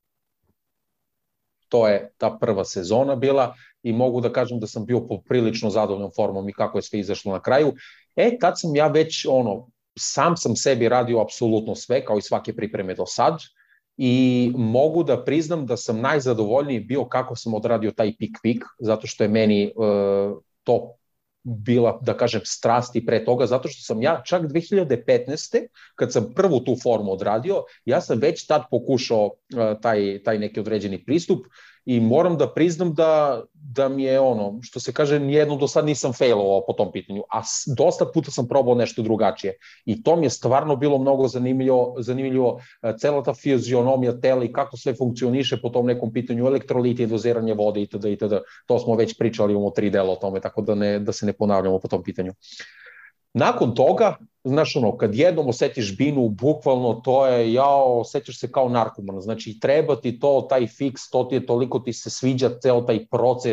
to je ta prva sezona bila, i mogu da kažem da sam bio poprilično zadovoljan formom i kako je sve izašlo na kraju. Tad sam ja već, sam sam sebi radio apsolutno sve, kao i svake pripreme do sad, i mogu da priznam da sam najzadovoljniji bio kako sam odradio taj peak week, zato što je meni to bila, da kažem, strast i pre toga, zato što sam ja čak 2015. kad sam prvu tu formu odradio, ja sam već tad pokušao taj neki određeni pristup, i moram da priznam da mi je što se kaže, nijedno do sad nisam failovao po tom pitanju, a dosta puta sam probao nešto drugačije, i to mi je stvarno bilo mnogo zanimljivo, cela ta fizionomija tela i kako sve funkcioniše po tom nekom pitanju, elektroliti, doziranje vode itd. To smo već pričali, imamo 3 dela o tome, tako da se ne ponavljamo po tom pitanju. Nakon toga, znaš, kad jednom osetiš binu, bukvalno to je, osjećaš se kao narkoman, znači treba ti to, taj fiks, to ti je toliko, ti se sviđa ceo taj proces,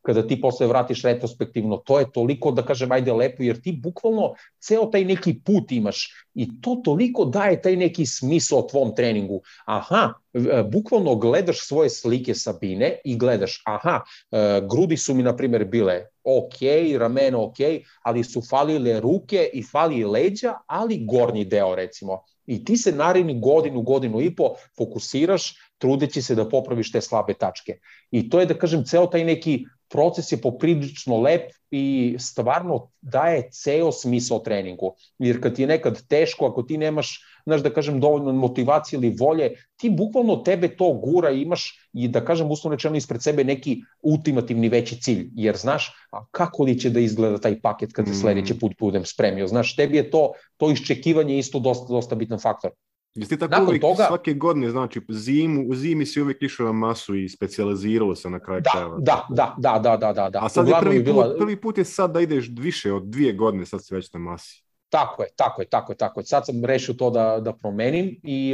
kada ti posle vratiš retrospektivno, to je toliko, da kažem, ajde lepo, jer ti bukvalno ceo taj neki put imaš i to toliko daje taj neki smisao tvom treningu. Aha, bukvalno gledaš svoje slike sa bine i gledaš, aha, grudi su mi, na primjer, bile ok, rameno ok, ali su falile ruke i fali leđa, ali gornji deo, recimo. I ti se naredni godinu i po fokusiraš trudeći se da popraviš te slabe tačke. I to je, da kažem, ceo taj neki proces je poprilično lep i stvarno daje ceo smisao treningu. Jer kad ti je nekad teško, ako ti nemaš, znaš, da kažem, dovoljno motivacije ili volje, ti bukvalno tebe to gura i imaš i, da kažem, uslovno rečeno ispred sebe neki ultimativni veći cilj. Jer znaš, a kako li će da izgleda taj paket kad se sledeći put budem spremio? Znaš, tebi je to iščekivanje isto dosta bitan faktor. Jesi ti tako uvijek svake godine, znači u zimi si uvijek išao na masu i specijaliziralo se na kraju krajeva? Da. A sad je prvi put je sad da ideš više od 2 godine, sad si već na masi. Tako je. Sad sam rešio to da promenim i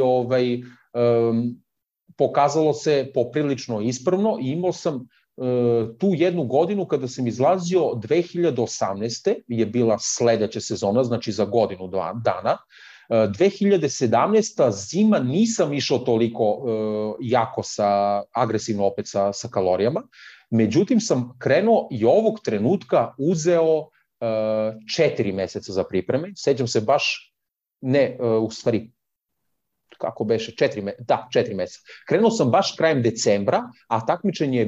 pokazalo se poprilično ispravno i imao sam tu jednu godinu kada sam izlazio 2018. je bila sledeća sezona, znači za godinu dana. 2017. zima nisam išao toliko jako agresivno opet sa kalorijama, međutim sam krenuo i ovog trenutka uzeo 4 meseca za pripreme. Sećam se baš, u stvari, kako beše, 4 meseca. Krenuo sam baš krajem decembra, a takmičenje je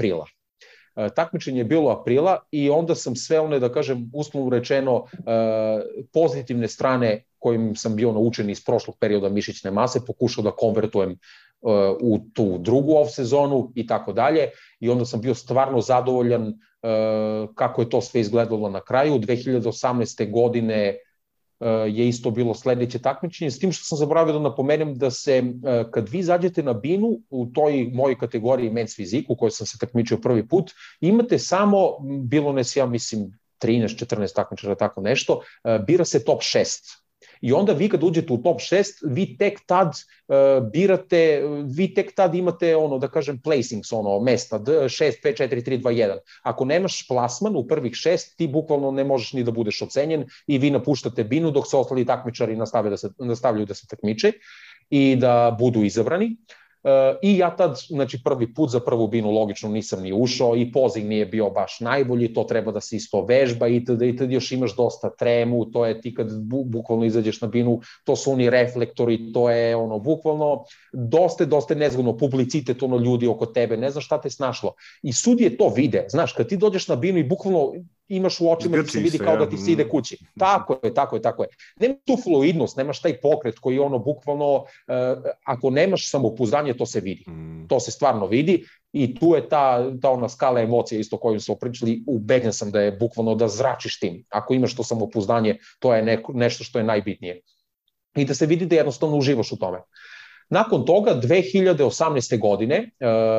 bilo aprila i onda sam sve one, da kažem, uslovno rečeno, pozitivne strane kojim sam bio naučen iz prošlog perioda mišićne mase, pokušao da konvertujem u tu drugu off sezonu i tako dalje. I onda sam bio stvarno zadovoljan kako je to sve izgledalo na kraju. 2018. godine je isto bilo sledeće takmičenje, s tim što sam zaboravio da napomenem da se, kad vi zađete na binu u toj mojoj kategoriji men's fizik, u kojoj sam se takmičio prvi put, imate samo, bilo ne ja mislim 13-14 takmičara, tako nešto, bira se top 6. I onda vi kad uđete u top 6, vi tek tad birate, vi tek tad imate, da kažem, placings, mesta, 6, 5, 4, 3, 2, 1. Ako nemaš plasman u prvih 6, ti bukvalno ne možeš ni da budeš ocenjen i vi napuštate binu dok se ostali takmičari nastavljaju da se takmiče i da budu izabrani. I ja tad, znači prvi put za prvu binu logično nisam ni ušao i poziv nije bio baš najbolji, to treba da se isto vežba i tad još imaš dosta tremu, to je ti kad bukvalno izađeš na binu, to su oni reflektori, to je bukvalno dosta nezgodno, publicitet, ljudi oko tebe, ne znaš šta te snašlo. I sudije to vide, znaš, kad ti dođeš na binu i bukvalno imaš u očima da se vidi kao da ti se ide kući. Tako je. Nemaš tu fluidnost, nemaš taj pokret koji bukvalno, ako nemaš samopouzdanje, to se vidi. To se stvarno vidi i tu je ta ona skala emocija isto koju smo pričali, ubeđen sam da je bukvalno da zračiš tim. Ako imaš to samopouzdanje, to je nešto što je najbitnije. I da se vidi da jednostavno uživaš u tome. Nakon toga, 2018. godine,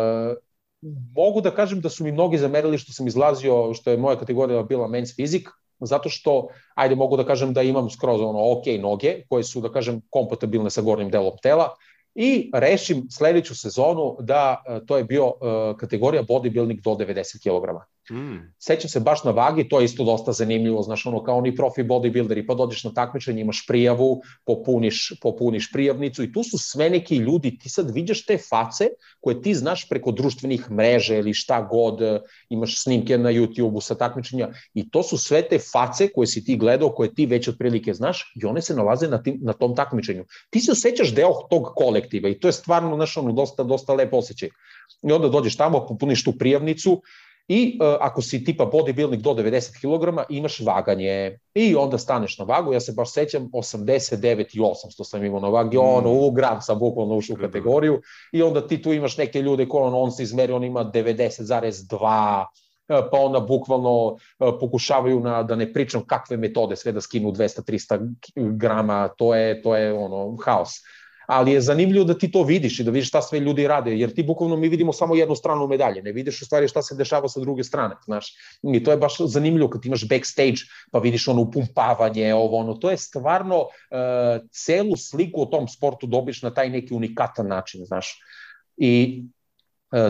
mogu da kažem da su mi mnogi zamerili što sam izlazio, što je moja kategorija bila men's fizik, zato što, ajde, mogu da kažem da imam skroz ok noge, koje su, da kažem, kompatibilne sa gornjim delom tela i rešim sledeću sezonu da to je bio kategorija bodybuilding do 90 kg. Sećam se baš na vagi, to je isto dosta zanimljivo, znaš, kao oni profi bodybuilderi, pa dođeš na takmičenje, imaš prijavu, popuniš prijavnicu i tu su sve neki ljudi, ti sad vidiš te face koje ti znaš preko društvenih mreža ili šta god, imaš snimke na YouTube-u sa takmičenja i to su sve te face koje si ti gledao, koje ti već otprilike znaš i one se nalaze na tom takmičenju. Ti se osjećaš deo tog kolektiva i to je stvarno, znaš, dosta lep osjećaj. I onda dođeš tamo, popuniš tu prijavnicu i ako si tipa bodybuilding do 90 kg, imaš vaganje i onda staneš na vagu, ja se baš sećam, 89.800 sam imao na vagi, u gram sam bukvalno ušao u kategoriju i onda ti tu imaš neke ljude koje on se izmeri, on ima 90,2, pa onda bukvalno pokušavaju da ne pričam kakve metode, sve da skinu 200-300 grama, to je haos. Ali je zanimljivo da ti to vidiš i da vidiš šta sve ljudi rade, jer ti bukvalno mi vidimo samo jednu stranu medalje, ne vidiš u stvari šta se dešava sa druge strane, znaš. I to je baš zanimljivo kad imaš backstage, pa vidiš upumpavanje, to je stvarno celu sliku o tom sportu dobiš na taj neki unikatan način, znaš. I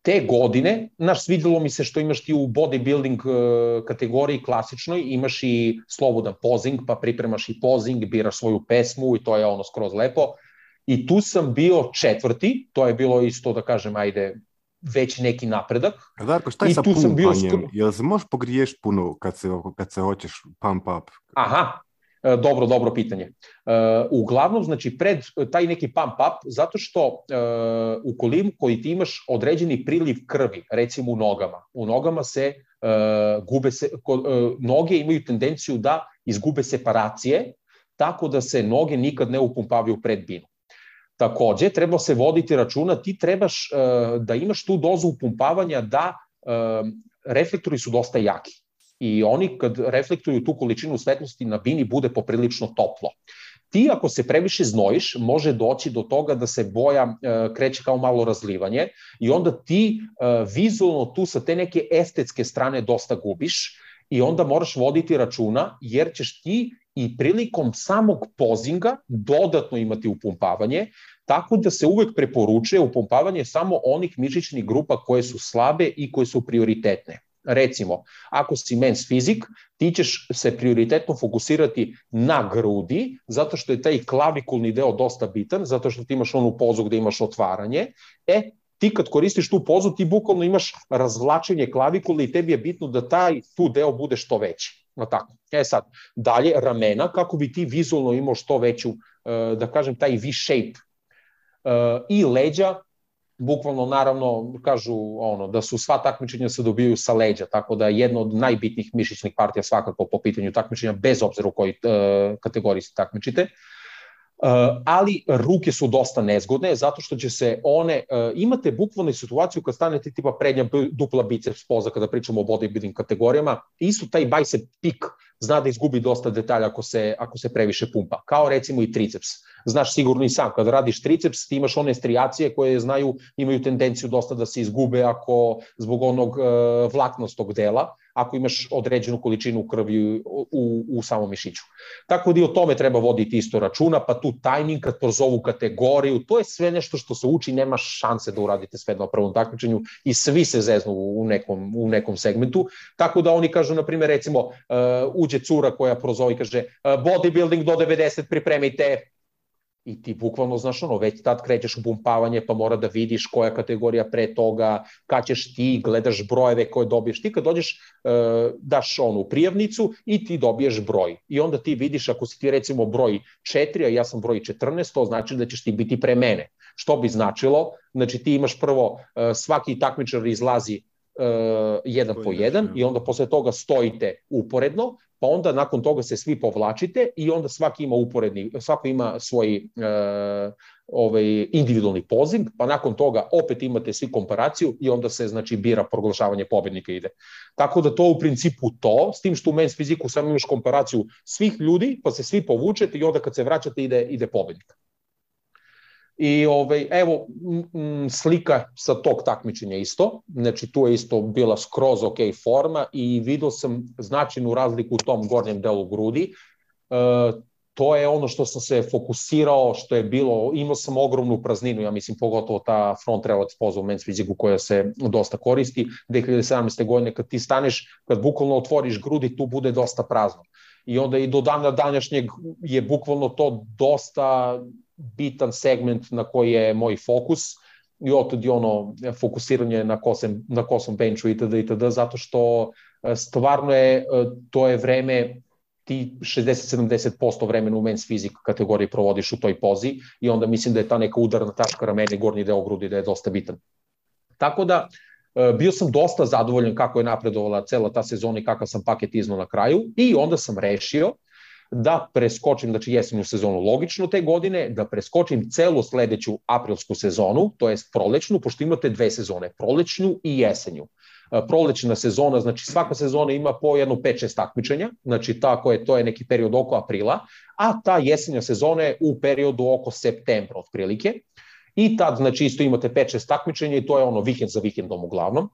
te godine, svidelo mi se što imaš ti u bodybuilding kategoriji klasičnoj, imaš i slobodan pozing, pa pripremaš i pozing, biraš svoju pesmu i to je skroz lepo. I tu sam bio 4. To je bilo isto, da kažem, ajde, već neki napredak. Darko, šta je sa pumpanjem? Jel se možeš pogriješiti puno kad se hoćeš pump up? Aha, dobro pitanje. Uglavnom, znači, pred taj neki pump up, zato što ukoliko ti imaš određeni priliv krvi, recimo u nogama se noge imaju tendenciju da izgube separacije, tako da se noge nikad ne upumpavaju pred binu. Takođe, treba se voditi računa, ti trebaš da imaš tu dozu upumpavanja da reflektori su dosta jaki. I oni kad reflektuju tu količinu svetlosti na bini bude poprilično toplo. Ti ako se previše znojiš, može doći do toga da se boja kreće kao malo razlivanje i onda ti vizualno tu sa te neke estetske strane dosta gubiš i onda moraš voditi računa jer ćeš ti i prilikom samog pozinga dodatno imati upumpavanje, tako da se uvek preporučuje upumpavanje samo onih mišićnih grupa koje su slabe i koje su prioritetne. Recimo, ako si men's fizik, ti ćeš se prioritetno fokusirati na grudi, zato što je taj klavikulni deo dosta bitan, zato što ti imaš onu pozu gde imaš otvaranje. Ti kad koristiš tu pozu, ti bukvalno imaš razvlačenje klavikule i tebi je bitno da tu deo bude što veći. Tako. Sad, dalje, ramena, kako bi ti vizualno imao što veću, da kažem, taj V-shape. I leđa, bukvalno, naravno, kažu da su sva takmičenja se dobijaju sa leđa, tako da je jedna od najbitnijih mišićnih partija svakako po pitanju takmičenja, bez obzira u kojoj kategoriji se takmičite. Ali ruke su dosta nezgodne, zato što će se imate bukvalno situaciju kad stanete tipa prednja dupla biceps poza, kada pričamo o bodybuilding kategorijama, isto taj bicep pik zna da izgubi dosta detalja ako se previše pumpa, kao recimo i triceps. Znaš sigurno i sam, kada radiš triceps, ti imaš one strijacije koje imaju tendenciju dosta da se izgube zbog onog vlaknostog dela, ako imaš određenu količinu krvi u samom mišiću. Tako da i o tome treba voditi isto računa, pa tu tajming kad prozovu kategoriju, to je sve nešto što se uči, nema šanse da uradite sve na prvom takmičenju i svi se zeznu u nekom segmentu. Tako da oni kažu, na primjer, recimo, uđe cura koja prozove i kaže bodybuilding do 90 pripremite, i ti bukvalno, znaš, već tad krećeš u pumpavanje, pa mora da vidiš koja kategorija pre toga, kad ćeš ti, gledaš brojeve koje dobiješ. Ti kad dođeš, daš prijavnicu i ti dobiješ broj. I onda ti vidiš, ako si ti recimo broj 4, a ja sam broj 14, to znači da ćeš ti biti pre mene. Što bi značilo? Znači ti imaš prvo, svaki takmičar izlazi jedan po jedan i onda posle toga stojite uporedno, pa onda nakon toga se svi povlačite i onda svako ima svoj individualni pozing, pa nakon toga opet imate svi komparaciju i onda se, znači, bira, proglašavanje pobednika ide. Tako da to u principu s tim što u men's fiziku samo imaš komparaciju svih ljudi, pa se svi povučete i onda kad se vraćate ide pobednik. I evo slika sa tog takmičenja isto, znači tu je isto bila skroz ok forma i vidio sam značajnu razliku u tom gornjem delu grudi. To je ono što sam se fokusirao, što je bilo, imao sam ogromnu prazninu, ja mislim pogotovo ta front relax poza u men's fiziku koja se dosta koristi. 2017. godine kad ti staneš, kad bukvalno otvoriš grudi, tu bude dosta prazno. I onda i do dana današnjeg je bukvalno to dosta bitan segment na koji je moj fokus i otudi fokusiranje na kosom benchu itd. Zato što stvarno to je vreme, ti 60-70% vremena u men's fizik kategoriji provodiš u toj pozi i onda mislim da je ta neka udarna tačka ramena i gornji deo grudi da je dosta bitan. Tako da bio sam dosta zadovoljan kako je napredovala cela ta sezona i kakav sam paket iznao na kraju i onda sam rešio da preskočim, znači jesenju sezonu logično te godine, da preskočim celu sledeću aprilsku sezonu, to jest prolećnu, pošto imate 2 sezone, prolećnu i jesenju. Prolećna sezona, znači svaka sezona ima po jedno 5-6 takmičenja, znači to je neki period oko aprila, a ta jesenja sezona je u periodu oko septembra otprilike. I tad, znači, isto imate 5-6 takmičenja i to je vikend za vikendom uglavnom.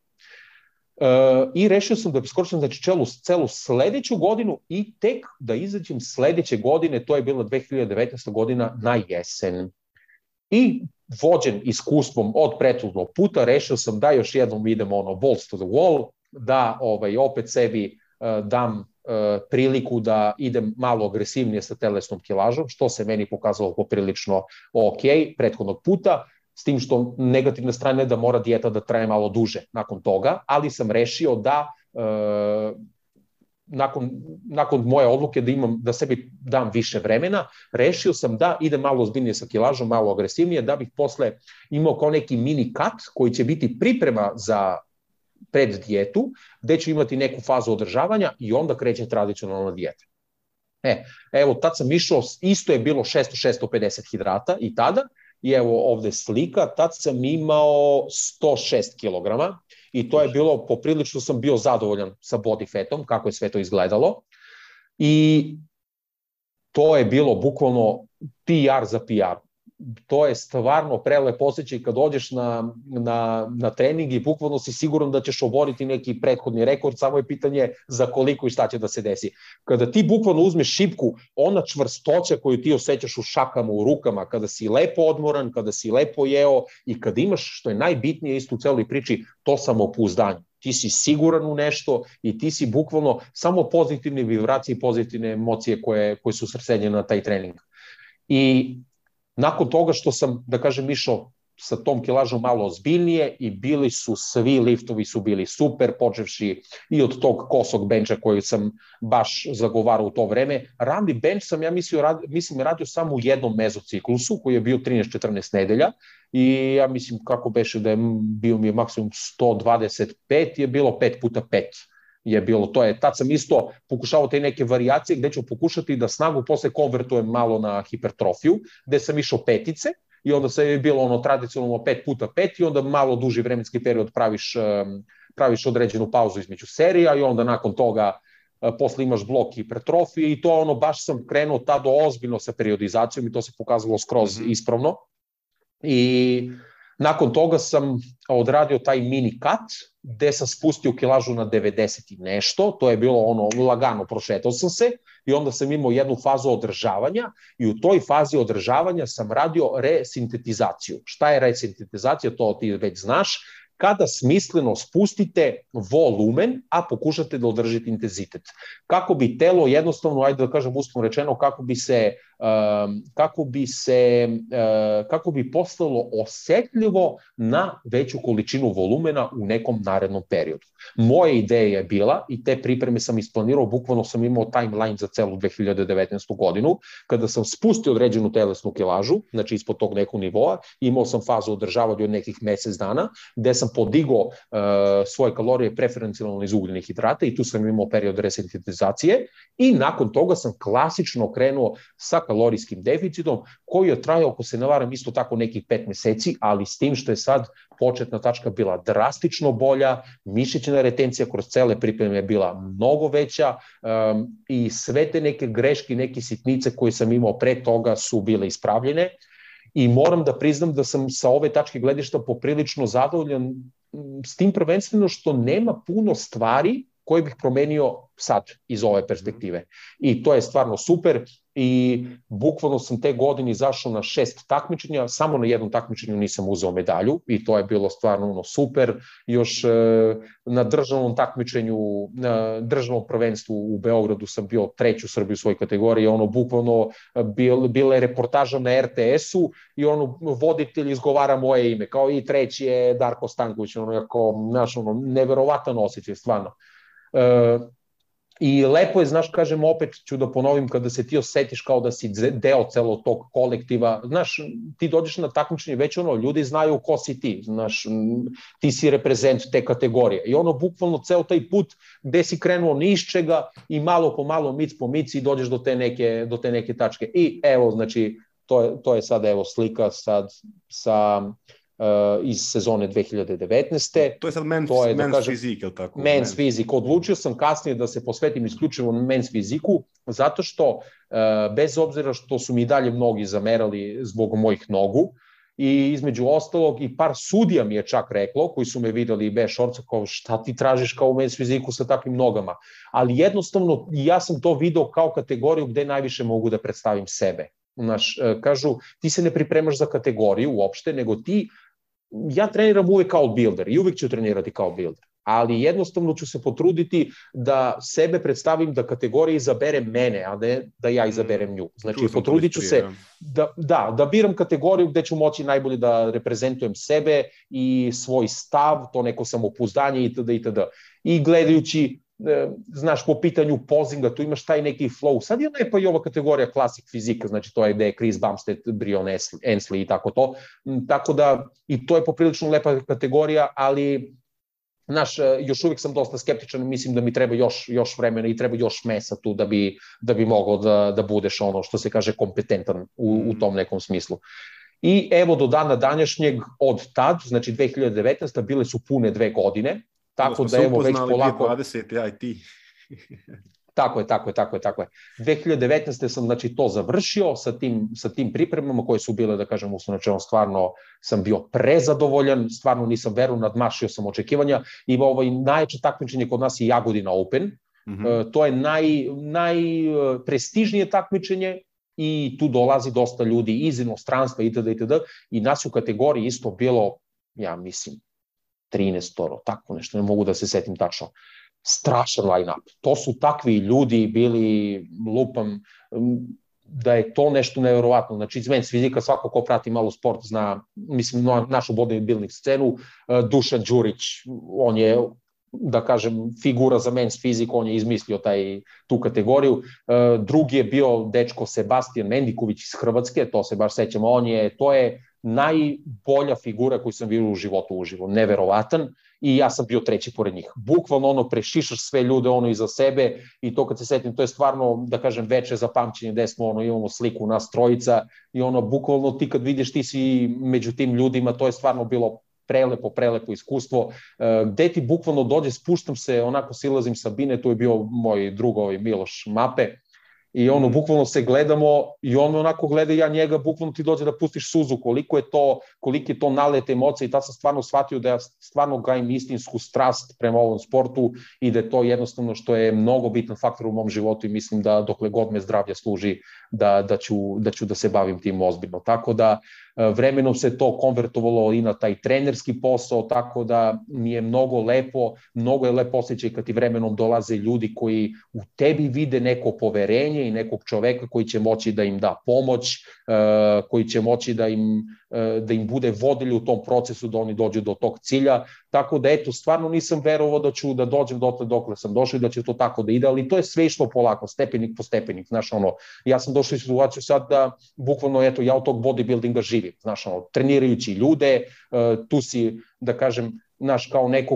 I rešio sam da preskočim, znači, celu sledeću godinu i tek da izađem sledeće godine, to je bila 2019. godina na jesen. I vođen iskustvom od prethodnog puta, rešio sam da još jednom idem balls to the wall, da opet sebi dam priliku da idem malo agresivnije sa telesnom kilažom, što se meni pokazalo poprilično ok prethodnog puta, s tim što negativna strana je da mora dijeta da traje malo duže nakon toga, ali sam rešio da nakon moje odluke da sebi dam više vremena, rešio sam da idem malo ozbiljnije sa kilažom, malo agresivnije, da bih posle imao kao neki mini cut koji će biti priprema za pred dijetu, gde ću imati neku fazu održavanja i onda kreće tradicionalna dijeta. Evo, tad sam išao, isto je bilo 600-650 hidrata i tada, i evo ovde slika, tad sam imao 106 kg i to je bilo, poprilično sam bio zadovoljan sa body fatom, kako je sve to izgledalo. I to je bilo bukvalno PR za PR. To je stvarno prelepo osjećaj kad dođeš na trening i bukvalno si siguran da ćeš oboriti neki prethodni rekord, samo je pitanje za koliko i šta će da se desi. Kada ti bukvalno uzmeš šipku, ona čvrstoća koju ti osjećaš u šakama, u rukama, kada si lepo odmoran, kada si lepo jeo i kada imaš, što je najbitnije isto u celoj priči, to samopouzdanje. Ti si siguran u nešto i ti si bukvalno samo pozitivne vibracije i pozitivne emocije koje su srsedljene na taj trening. I nakon toga što sam, da kažem, išao sa tom kilažom malo ozbiljnije i svi liftovi su bili super, počevši i od tog kosog benča koji sam baš zagovarao u to vreme. Randi bench sam, ja mislim, radio samo u jednom mezociklusu koji je bio 13-14 nedelja i ja mislim kako beše da je bio mi je maksimum 125, je bilo 5x5. Je bilo, tad sam isto pokušavao te neke varijacije gde ću pokušati da snagu posle konvertujem malo na hipertrofiju, gde sam išao petice i onda se je bilo tradicionalno 5x5 i onda malo duži vremenski period praviš određenu pauzu između serija i onda nakon toga posle imaš blok hipertrofije i to baš sam krenuo tada ozbiljno sa periodizacijom i to se pokazalo skroz ispravno. I nakon toga sam odradio taj mini cut, gde sam spustio kilažu na 90 i nešto, to je bilo lagano, prošetao sam se i onda sam imao jednu fazu održavanja i u toj fazi održavanja sam radio resintetizaciju. Šta je resintetizacija, to ti već znaš, kada smisleno spustite volumen, a pokušate da održite intenzitet. Kako bi telo jednostavno, ajde da kažem uslovno rečeno, kako bi postalo osetljivo na veću količinu volumena u nekom narednom periodu. Moja ideja je bila, i te pripreme sam isplanirao, bukvalno sam imao timeline za celu 2019. godinu, kada sam spustio određenu telesnu kilažu, znači ispod tog nekog nivoa, imao sam fazu održavanja od nekih mesec dana, gde sam podigao svoje kalorije preferencijalno iz ugljenih hidrata i tu sam imao period resintetizacije i nakon toga sam klasično krenuo sa kalorijskim deficitom koji je trajao, ako se ne varam, isto tako nekih 5 meseci, ali s tim što je sad početna tačka bila drastično bolja, mišićna retencija kroz cele pripreme je bila mnogo veća i sve te neke greške, neke sitnice koje sam imao pre toga su bile ispravljene. I moram da priznam da sam sa ove tačke gledišta poprilično zadovoljan s tim prvenstveno što nema puno stvari koje bih promenio sad iz ove perspektive. I to je stvarno super i bukvalno sam te godine izašao na 6 takmičenja, samo na jednom takmičenju nisam uzeo medalju i to je bilo stvarno super. Još na državnom takmičenju, na državnom prvenstvu u Beogradu sam bio 3. u Srbiji u svojoj kategoriji, bukvalno bila je reportaža na RTS-u i voditelj izgovara moje ime, kao i 3. je Darko Stanković, neverovatan osjećaj, stvarno. I lepo je, znaš, kažem, opet ću da ponovim, kada se ti osetiš kao da si deo celog tog kolektiva, znaš, ti dođeš na takmičenje, već ljudi znaju ko si ti, znaš, ti si reprezent te kategorije i bukvalno ceo taj put gde si krenuo ni iz čega i malo po malo, mic po mic i dođeš do te neke tačke. I evo, znači, to je sad, evo, slika sad sa iz sezone 2019. To je sad men's fizik, ili tako? Men's fizik. Odlučio sam kasnije da se posvetim isključivo men's fiziku, zato što, bez obzira što su mi dalje mnogi zamerali zbog mojih nogu, i između ostalog i par sudija mi je čak reklo, koji su me videli i bez šorca, kao šta ti tražiš kao u men's fiziku sa takvim nogama. Ali jednostavno ja sam to video kao kategoriju gde najviše mogu da predstavim sebe. Kažu, ti se ne pripremaš za kategoriju uopšte, nego ja treniram uvek kao builder i uvek ću trenirati kao builder, ali jednostavno ću se potruditi da sebe predstavim da kategorija izabere mene, a ne da ja izaberem nju. Znači, potrudit ću se da biram kategoriju gde ću moći najbolje da reprezentujem sebe i svoj stav, to neko samopouzdanje itd. I gledajući, znaš, po pitanju pozinga, tu imaš taj neki flow. Sad je lepa i ova kategorija klasik fizika, znači to je gde je Chris Bumstead, Brion Ansley i tako to. Tako da, i to je poprilično lepa kategorija, ali znaš, još uvijek sam dosta skeptičan, mislim da mi treba još vremena i treba još mesa tu da bi mogao da budeš ono što se kaže kompetentan u tom nekom smislu. I evo do dana današnjeg od tad, znači 2019. bile su pune 2 godine, tako da evo već polako... 2020, ja i ti. Tako je. 2019. sam znači to završio sa tim pripremama koje su bile, da kažem, uslovno stvarno sam bio prezadovoljan, stvarno nisam verovao, nadmašio sam očekivanja. Ima najjače takmičenje kod nas je Jagodina Open. To je najprestižnije takmičenje i tu dolazi dosta ljudi iz inostranstva itd. I nas u kategoriji isto bilo, ja mislim, 13, tako nešto, ne mogu da se setim tačno. Strašan line-up. To su takvi ljudi bili, lupam, da je to nešto neverovatno. Znači, iz men's fizika, svako ko prati malo sport zna, mislim, našu bodybuilding scenu, Dušan Đurić, on je, da kažem, figura za men's fiziku, on je izmislio tu kategoriju. Drugi je bio dečko Sebastian Mendiković iz Hrvatske, to se baš sećamo, to je najbolja figura koju sam vidio u životu uživo, neverovatan, i ja sam bio 3. pored njih. Bukvalno prešišaš sve ljude iza sebe i to kad se setim, to je stvarno, da kažem, veče za pamćenje gde smo, imamo sliku nas trojica i bukvalno ti kad vidiš ti si među tim ljudima, to je stvarno bilo prelepo iskustvo, gde ti bukvalno dođe, spuštam se, onako silazim sa bine, tu je bio moj drug Miloš Mape, i bukvalno se gledamo i on me onako gleda i ja njega, bukvalno ti dođe da pustiš suzu, koliki je to nalet emocija, i tad sam stvarno shvatio da ja stvarno gajim istinsku strast prema ovom sportu i da je to jednostavno što je mnogo bitan faktor u mom životu i mislim da dokle god me zdravlje služi da ću da se bavim tim ozbiljno. Tako da vremenom se to konvertovalo i na taj trenerski posao, tako da mi je mnogo je lepo osjećaj kad ti vremenom dolaze ljudi koji u tebi vide neko poverenje i nekog čoveka koji će moći da im da pomoć, koji će moći da im bude vodilj u tom procesu da oni dođu do tog cilja. Tako da eto, stvarno nisam verovao da ću da dođem dotle dokle sam došao i da će to tako da ide, ali to je sve išlo polako, stepenik po stepenik. Znaš, ja sam došao u situaciju sad da bukvalno, eto, ja od tog bodybuildinga živim, znaš, trenirajući ljude, tu si, da kažem, znaš, kao neko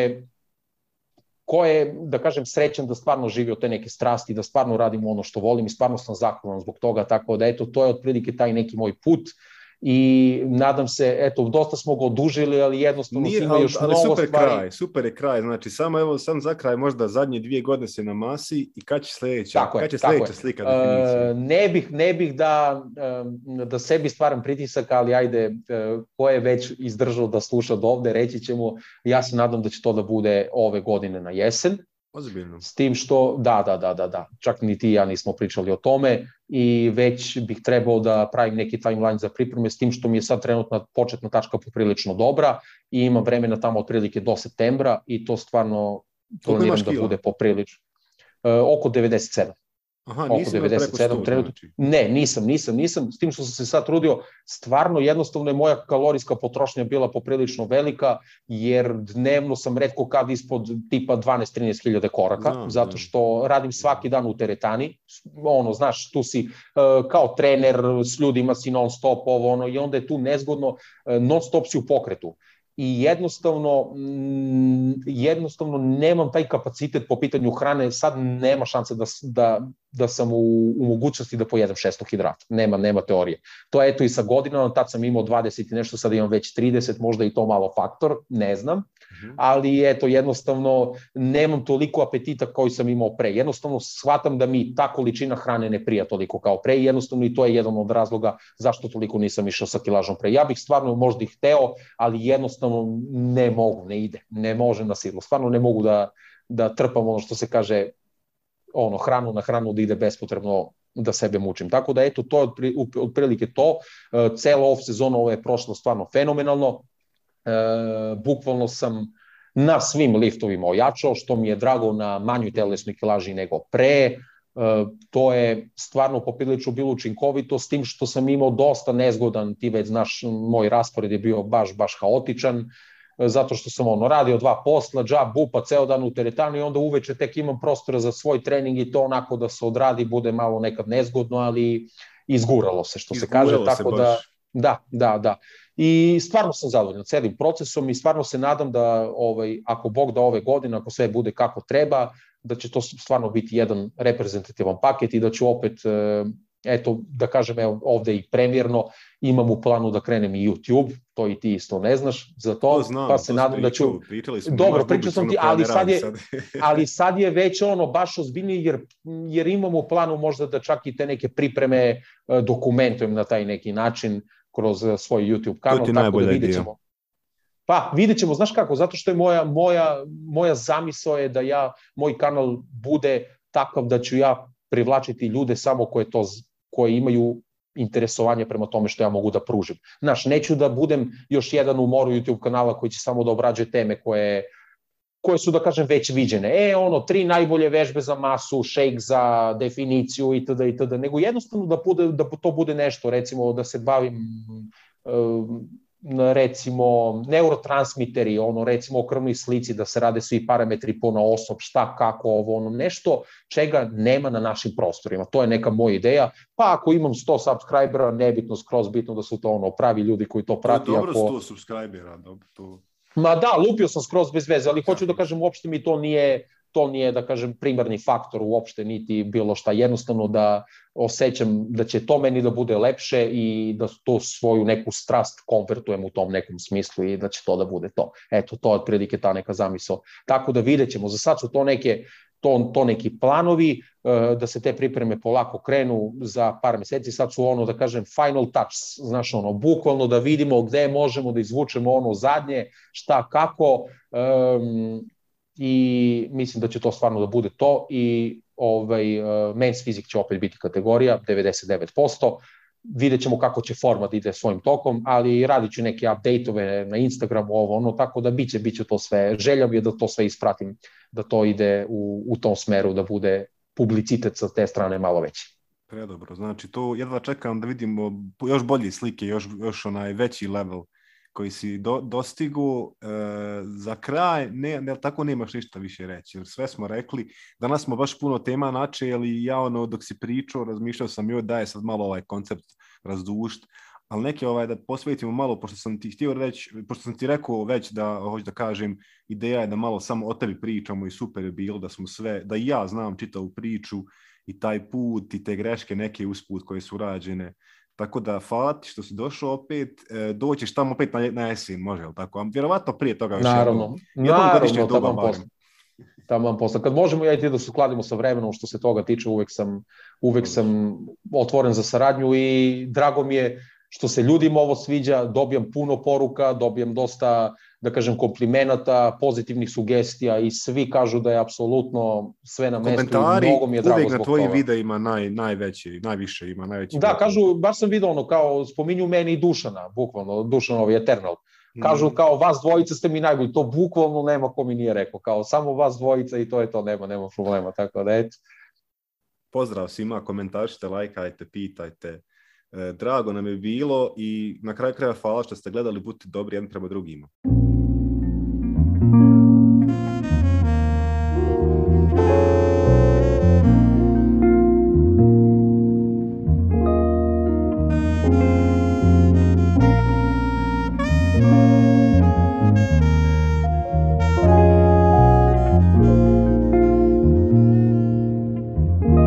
ko je, da kažem, srećan da stvarno živi od te neke strasti, da stvarno radim ono što volim i stvarno sam zahvalan zbog toga, tako da eto, to je otprilike taj neki moj put. I nadam se, eto, dosta smo ga odužili, ali jednostavno ima još mnogo stvari. Super je kraj, znači sam za kraj, možda zadnje 2 godine se namasi i kad će sljedeća slika definicija? Ne bih da sebi stvaram pritisak, ali ajde, ko je već izdržao da sluša do ovde, reći ćemo, ja se nadam da će to da bude ove godine na jesen. Ozbiljno. S tim što, da, čak ni ti i ja nismo pričali o tome i već bih trebao da pravim neki timeline za pripreme, s tim što mi je sad trenutna početna tačka poprilično dobra i imam vremena tamo otprilike do septembra i to stvarno planiram da bude poprilično. Oko 97. Aha, nisi imao preko 100, znači. Ne, nisam, s tim što sam se sad trudio, stvarno jednostavno je moja kalorijska potrošnja bila poprilično velika, jer dnevno sam retko kad ispod tipa 12-13 hiljada koraka, zato što radim svaki dan u teretani, znaš, tu si kao trener, s ljudima si non stop i onda je tu nezgodno, non stop si u pokretu. I jednostavno nemam taj kapacitet po pitanju hrane, sad nema šanse da sam u mogućnosti da pojedem 600 hidrata, nema teorije. To je eto i sa godinama, tad sam imao 20 i nešto, sad imam već 30, možda i to malo faktor, ne znam, ali eto jednostavno nemam toliko apetita kao sam imao pre, jednostavno shvatam da mi ta količina hrane ne prija toliko kao pre i jednostavno i to je jedan od razloga zašto toliko nisam išao sa kilažom pre. Ja bih stvarno možda i hteo, ali jednostavno ne mogu, ne ide, ne može na silu, stvarno ne mogu da trpam ono što se kaže hranu na hranu da ide bespotrebno da sebe mučim. Tako da eto, to je otprilike to. Cela off sezona ovo je prošlo stvarno fenomenalno. Bukvalno sam na svim liftovima ojačao, što mi je drago, na manjoj telesnoj kilaži nego pre. To je stvarno poprilično bilo učinkovito, s tim što sam imao dosta nezgodan, ti već znaš, moj raspored je bio baš haotičan, zato što sam radio 2 posla, džab, bupa, ceo dan u teretanu i onda uveče tek imam prostora za svoj trening i to onako da se odradi, bude malo nekad nezgodno, ali izguralo se, što se kaže, tako da, da. I stvarno sam zadovoljan celim procesom i stvarno se nadam da, ako Bog da ove godine, ako sve bude kako treba, da će to stvarno biti jedan reprezentativan paket i da ću opet, eto, da kažem, ovde i premjerno, imam u planu da krenem i YouTube, to i ti isto ne znaš za to, znam, pa se nadam da ću... Dobro, pričao sam ti, ali sad je već baš ozbiljnije, jer imam u planu možda da čak i te neke pripreme dokumentujem na taj neki način kroz svoj YouTube kanal, tako da vidjet ćemo. Pa, vidjet ćemo, znaš kako, zato što je moja zamisao je da moj kanal bude takav da ću ja privlačiti ljude samo koje imaju interesovanje prema tome što ja mogu da pružim. Znaš, neću da budem još jedan u moru YouTube kanala koji će samo da obrađuje teme koje su, da kažem, već viđene. 3 najbolje vežbe za masu, shake za definiciju itd. Nego jednostavno da to bude nešto, recimo da se bavim recimo neurotransmiteri, recimo o krvnoj slici, da se rade svi parametri ponaosob, šta, kako, nešto čega nema na našim prostorima. To je neka moja ideja, pa ako imam 100 subscribera, nebitno, skroz bitno da su to pravi ljudi koji to prati. To je dobro 100 subscribera, dobro to. Ma da, lupio sam skroz bez veze, ali hoću da kažem, uopšte mi to nije, da kažem, primarni faktor uopšte, niti bilo šta, jednostavno da osjećam da će to meni da bude lepše i da to svoju neku strast konvertujem u tom nekom smislu i da će to da bude to. Eto, to je otprilike ta neka zamisao. Tako da vidjet ćemo, za sad su to neki planovi, da se te pripreme polako krenu za par meseci, sad su da kažem, final touch, znaš, bukvalno da vidimo gde možemo da izvučemo zadnje, šta, kako, i mislim da će to stvarno da bude to i men's fizik će opet biti kategorija 99%, vidjet ćemo kako će format ide svojim tokom, ali radit ću neke update-ove na Instagramu, tako da biće to sve, želja mi je da to sve ispratim, da to ide u tom smeru, da bude publicitet sa te strane malo veći. Predobro, znači to jedva čekam da vidimo još bolje slike, još onaj veći level koji si dostigu. Za kraj, tako nemaš ništa više reći, jer sve smo rekli. Danas smo baš puno tema načeli, ja dok si pričao, razmišljao sam joj da je sad malo ovaj koncept razdušt, ali neke da posvetimo malo, pošto sam ti htio reći, pošto sam ti rekao već da, hoću da kažem, ideja je da malo samo o tebi pričamo i super je bilo da smo sve, da i ja znam čitavu priču i taj put i te greške neke usput koje su rađene. Tako da, hvala ti što si došao opet, doćeš tamo opet na jesen, može li tako? Vjerovatno prije toga još naravno, tamo posla. Kad možemo ja i ti da se skladimo sa vremenom što se toga tiče, uvek sam otvoren za saradnju i drago mi je što se ljudima ovo sviđa, dobijam puno poruka, dobijam dosta, da kažem, komplimenata, pozitivnih sugestija i svi kažu da je apsolutno sve na mestu i mnogo mi je drago zbog toga. Komentari uvek na tvojim videima najviše ima. Da, kažu, baš sam vidio kao spominju meni i Dušana, bukvalno, Dušanovi Eternal. Kažu kao vas dvojica ste mi najbolji, to bukvalno nema ko mi nije rekao, kao samo vas dvojica i to je to, nema problema, tako da eto. Pozdrav svima, komentarite, lajkajte, pitajte. Drago nam je bilo i na kraju kraja hvala što ste gledali, budite dobri jedan prema drugima.